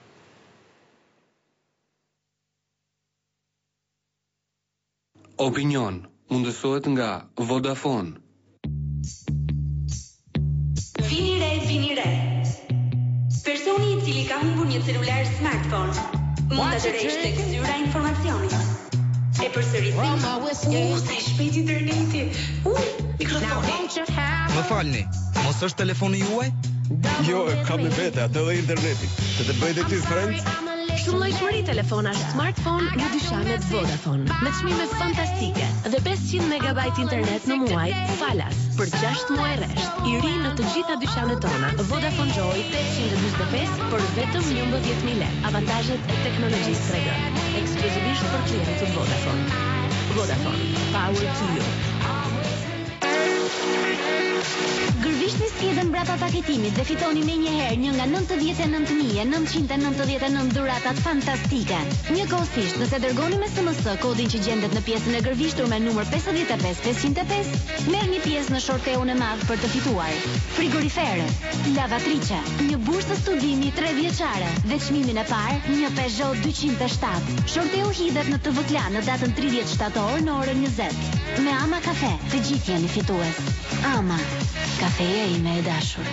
Opinion mundësohet nga Vodafone. Vini re, vini re. Personi i cili ka humbur një celular smartphone mund ta tërheqë tek zyra e informacionit. E përsërisi. U, sa i shpejt interneti. U, mikrofoni. Më falni, mos është telefoni juaj? Jo, kam në vete, atë dhe interneti. Të të bëjt e ty friend? Shumë llojshmëri telefonash smartphone në dyqanet Vodafone, me çmime fantastike dhe pesëqind megabajt internet në muaj falas për gjashtë muaj rresht. I ri në të gjitha dyqanet tona. Vodafone Joy tetëqind e njëzet e pesë për vetëm njëmbëdhjetë mijë lekë. Avantazhet e teknologjisë tre G, ekskluzivisht për klientët Vodafone. Vodafone, power to you. Gërvishni skjedën brapa paketimit dhe fitoni me njëherë një nga nëntëdhjetë e nëntë mijë nëntëqind e nëntëdhjetë e nëntë dhuratat fantastike. Një kohësisht, nëse dërgoni me S M S kodin që gjendet në pjesën e gërvishtur me numër pesëdhjetë e pesë pesëqind e pesë, merr një pjesë në shorteun e madh për të fituar. Frigorifere, lavatrice, një bursë studimi tre vjeçare dhe çmimin e parë, një Peugeot dyqind e shtatë. Shorteu hidhet në T V Klan në datën tridhjetë shtator në orën njëzet. Me Ama Kafe, të gjithë jeni fitues. Ama, kafeja ime e dashur.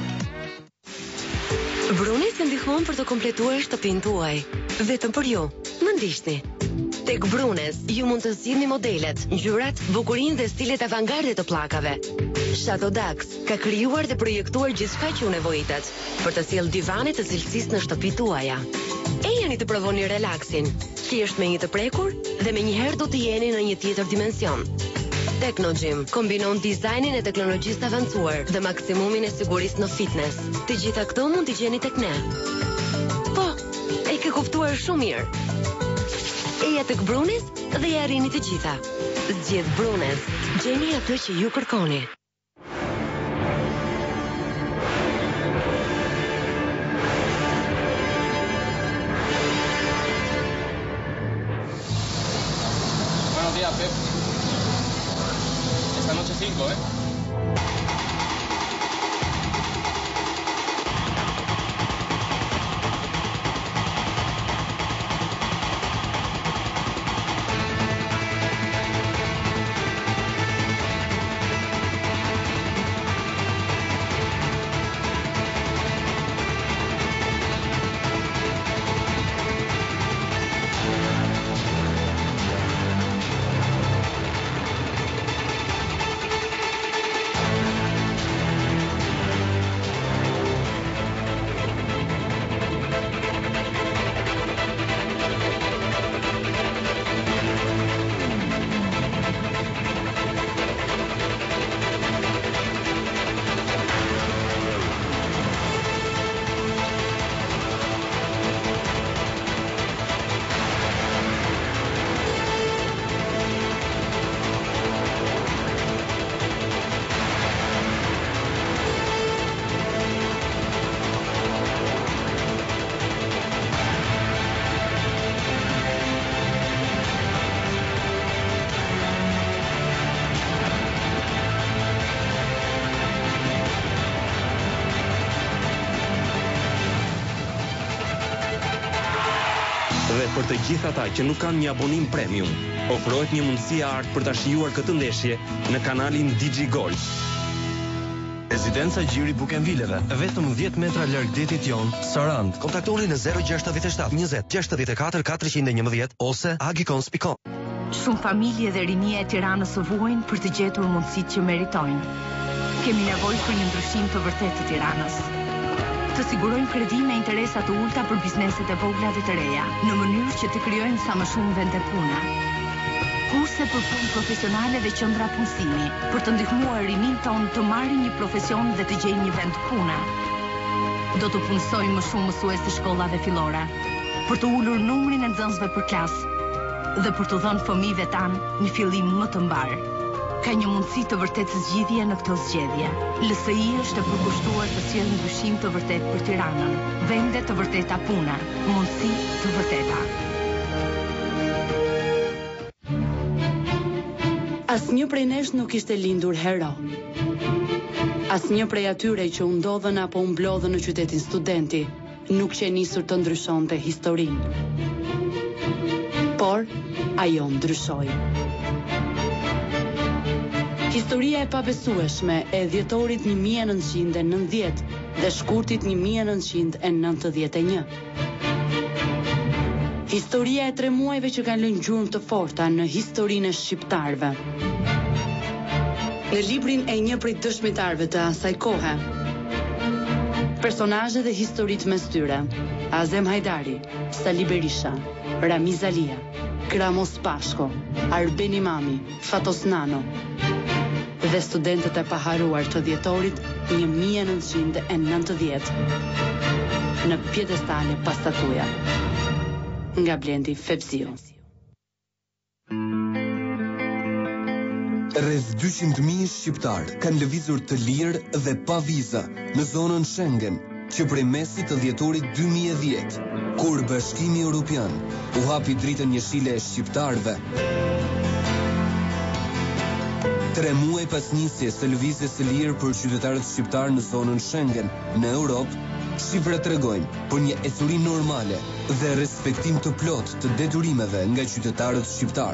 Bruni të ndihmon për të kompletuar shtëpinë tuaj. Vetëm për ju. Më ndiqni. Tek Brunes, ju mund të zgjidhni modelet, ngjyrat, bukurinë dhe stilet avangarde të pllakave. Shadow Dax ka krijuar dhe projektuar gjithçka që ju nevojitet për të sjellë divane të cilësisë në shtëpitë tuaja. Ejeni të provoni relaksin, thjesht me një të prekur dhe me njëherë do të jeni në një tjetër dimension. Technogym kombinon dizajnin e teknologjisë të avancuar dhe maksimumin e sigurisë në fitness. Të gjitha këto mund t'i gjeni tek ne. Po, e ke kuptuar shumë mirë. Eja tek Brunes dhe ja arrini të gjitha. Zgjedh Brunes, gjeni atë që ju kërkoni. Buenos días, Pep. Esta noche cinco, ¿eh? Dhe për të gjithë ata që nuk kanë një abonim premium, ofrohet një mundësi e artë për ta shijuar këtë ndeshje në kanalin DigiGol. Rezidenca Gjiri Bukenvileve, vetëm dhjetë metra larg detit jon, Sarand. Kontaktoni në zero gjasht shtat njëzet gjashtëdhjetë e katër katërqind e njëmbëdhjetë ose agicons punkt com. Shumë familje dhe rinia e Tiranës së vuajnë për të gjetur mundësitë që meritojnë. Kemi nevojë për një ndryshim të vërtetë të Tiranës. Të sigurojmë kredi me interesa të ulta për bizneset e vogla dhe të reja, në mënyrë që të krijojmë sa më shumë vende pune. kurse për punë profesionale dhe qendra punësimi, për të ndihmuar rinin ton të marrin një profesion dhe të gjejnë një vend pune. Do të punësojmë më shumë mësues të shkollave fillore, për të ulur numrin e nxënësve për klasë dhe për të dhënë fëmijëve tan një fillim më të mbar. Ka një mundësi të vërtetë zgjidhje në këtë zgjedhje. L S I është e përkushtuar të sjellë ndryshim të vërtetë për Tiranën, vende të vërteta pune, mundësi të vërteta. Asnjë prej nesh nuk ishte lindur hero. Asnjë prej atyre që u ndodhen apo u mblodhen në qytetin Studenti nuk që nisur të ndryshonte historinë. Por ajo ndryshoi. Historia e pabesueshme e dhjetorit një mijë e nëntëqind e nëntëdhjetë dhe shkurtit një mijë e nëntëqind e nëntëdhjetë e një. Historia e tre muajve që kanë lënë gjurmë të forta në historinë e shqiptarëve. Në librin e një prej dëshmitarëve të asaj kohe, personazhe dhe historitë mes tyre: Azem Hajdari, Sali Berisha, Ramiz Alia, Kramos Pashko, Arben Imami, Fatos Nano dhe studentët e paharuar të dhjetorit një mijë e nëntëqind e nëntëdhjetë në pjedestale pas statuja. Nga Blendi Fepsiu. Rreth dyqind mijë shqiptar kanë lëvizur të lirë dhe pa viza në zonën Schengen, që prej mesit të dhjetorit dy mijë e dhjetë, kur Bashkimi Evropian u hapi dritën jeshile e shqiptarëve. Tre muaj pas nisjes së lëvizjes së lirë për qytetarët shqiptar në zonën Schengen në Europë, shifrat tregojnë për një ecuri normale dhe respektim të plot të detyrimeve nga qytetarët shqiptar.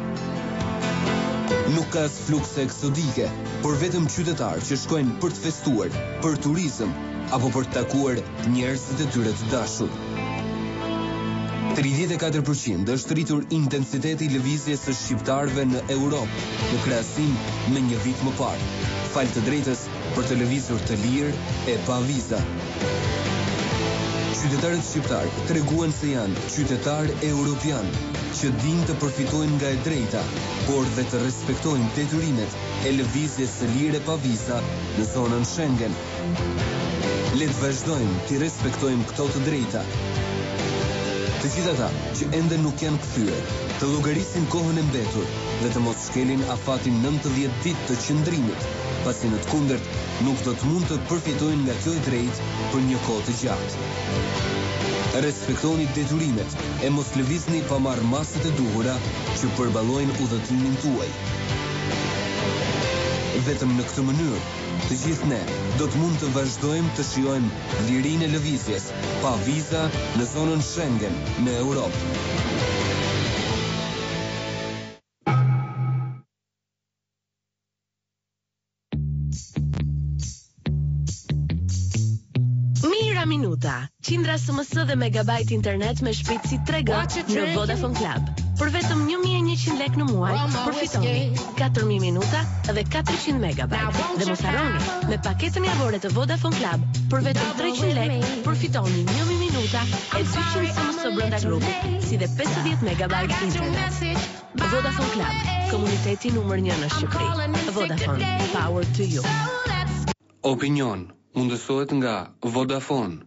Nuk ka as flukse eksodike, por vetëm qytetarë që shkojnë për të festuar, për turizëm apo për të takuar njerëzit e tyre të dashur. tridhjetë e katër përqind është rritur intensiteti i lëvizjes së shqiptarëve në Europë në krahasim me një vit më parë, fal të drejtës për të lëvizur të lirë e pa viza. Qytetarët shqiptar treguan se janë qytetarë europian që dinë të përfitojnë nga e drejta, por dhe të respektojnë detyrimet e lëvizjes së lirë e pa viza në zonën Schengen. Le të vazhdojmë të respektojmë këto të drejta. Të gjithë ata që ende nuk janë kthyer, të llogarisin kohën e mbetur dhe të mos shkelin afatin nëntëdhjetë ditë të qëndrimit, pasi në të kundërt nuk do të mund të përfitojnë nga kjo e drejtë për një kohë të gjatë. Respektoni detyrimet e mos lëvizni pa marrë masat e duhura që përballojnë udhëtimin tuaj. Vetëm në këtë mënyrë, të gjithë ne do të mund të vazhdojmë të shijojmë lirinë e lëvizjes pa viza në zonën Schengen në Europë. Mira minuta, qindra S M S dhe megabajt internet me shpejtësi tre G në Vodafone Club. Për vetëm një mijë e njëqind lekë në muaj, përfitoni katër mijë minuta dhe katërqind megabajt. Dhe mos harroni, me paketën javore të Vodafone Club, për vetëm treqind lekë, përfitoni një mijë minuta e dyqind S M S brenda grupit, si dhe pesëdhjetë megabajt internet. Vodafone Club, komuniteti numër një në Shqipëri. Vodafone, power to you. Opinion mundësohet nga Vodafone.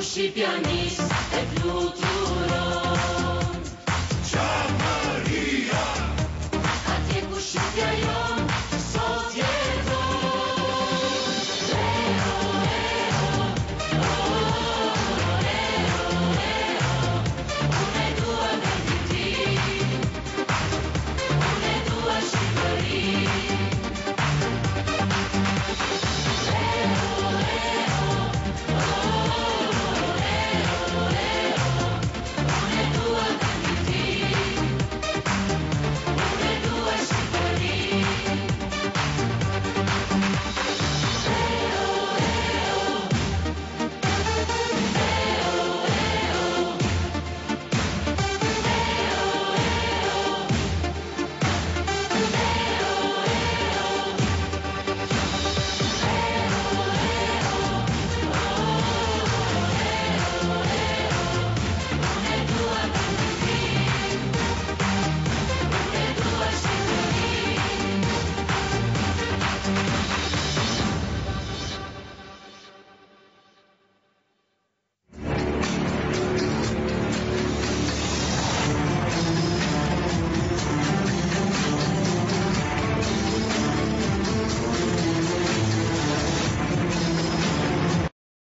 shqipjanis, e flut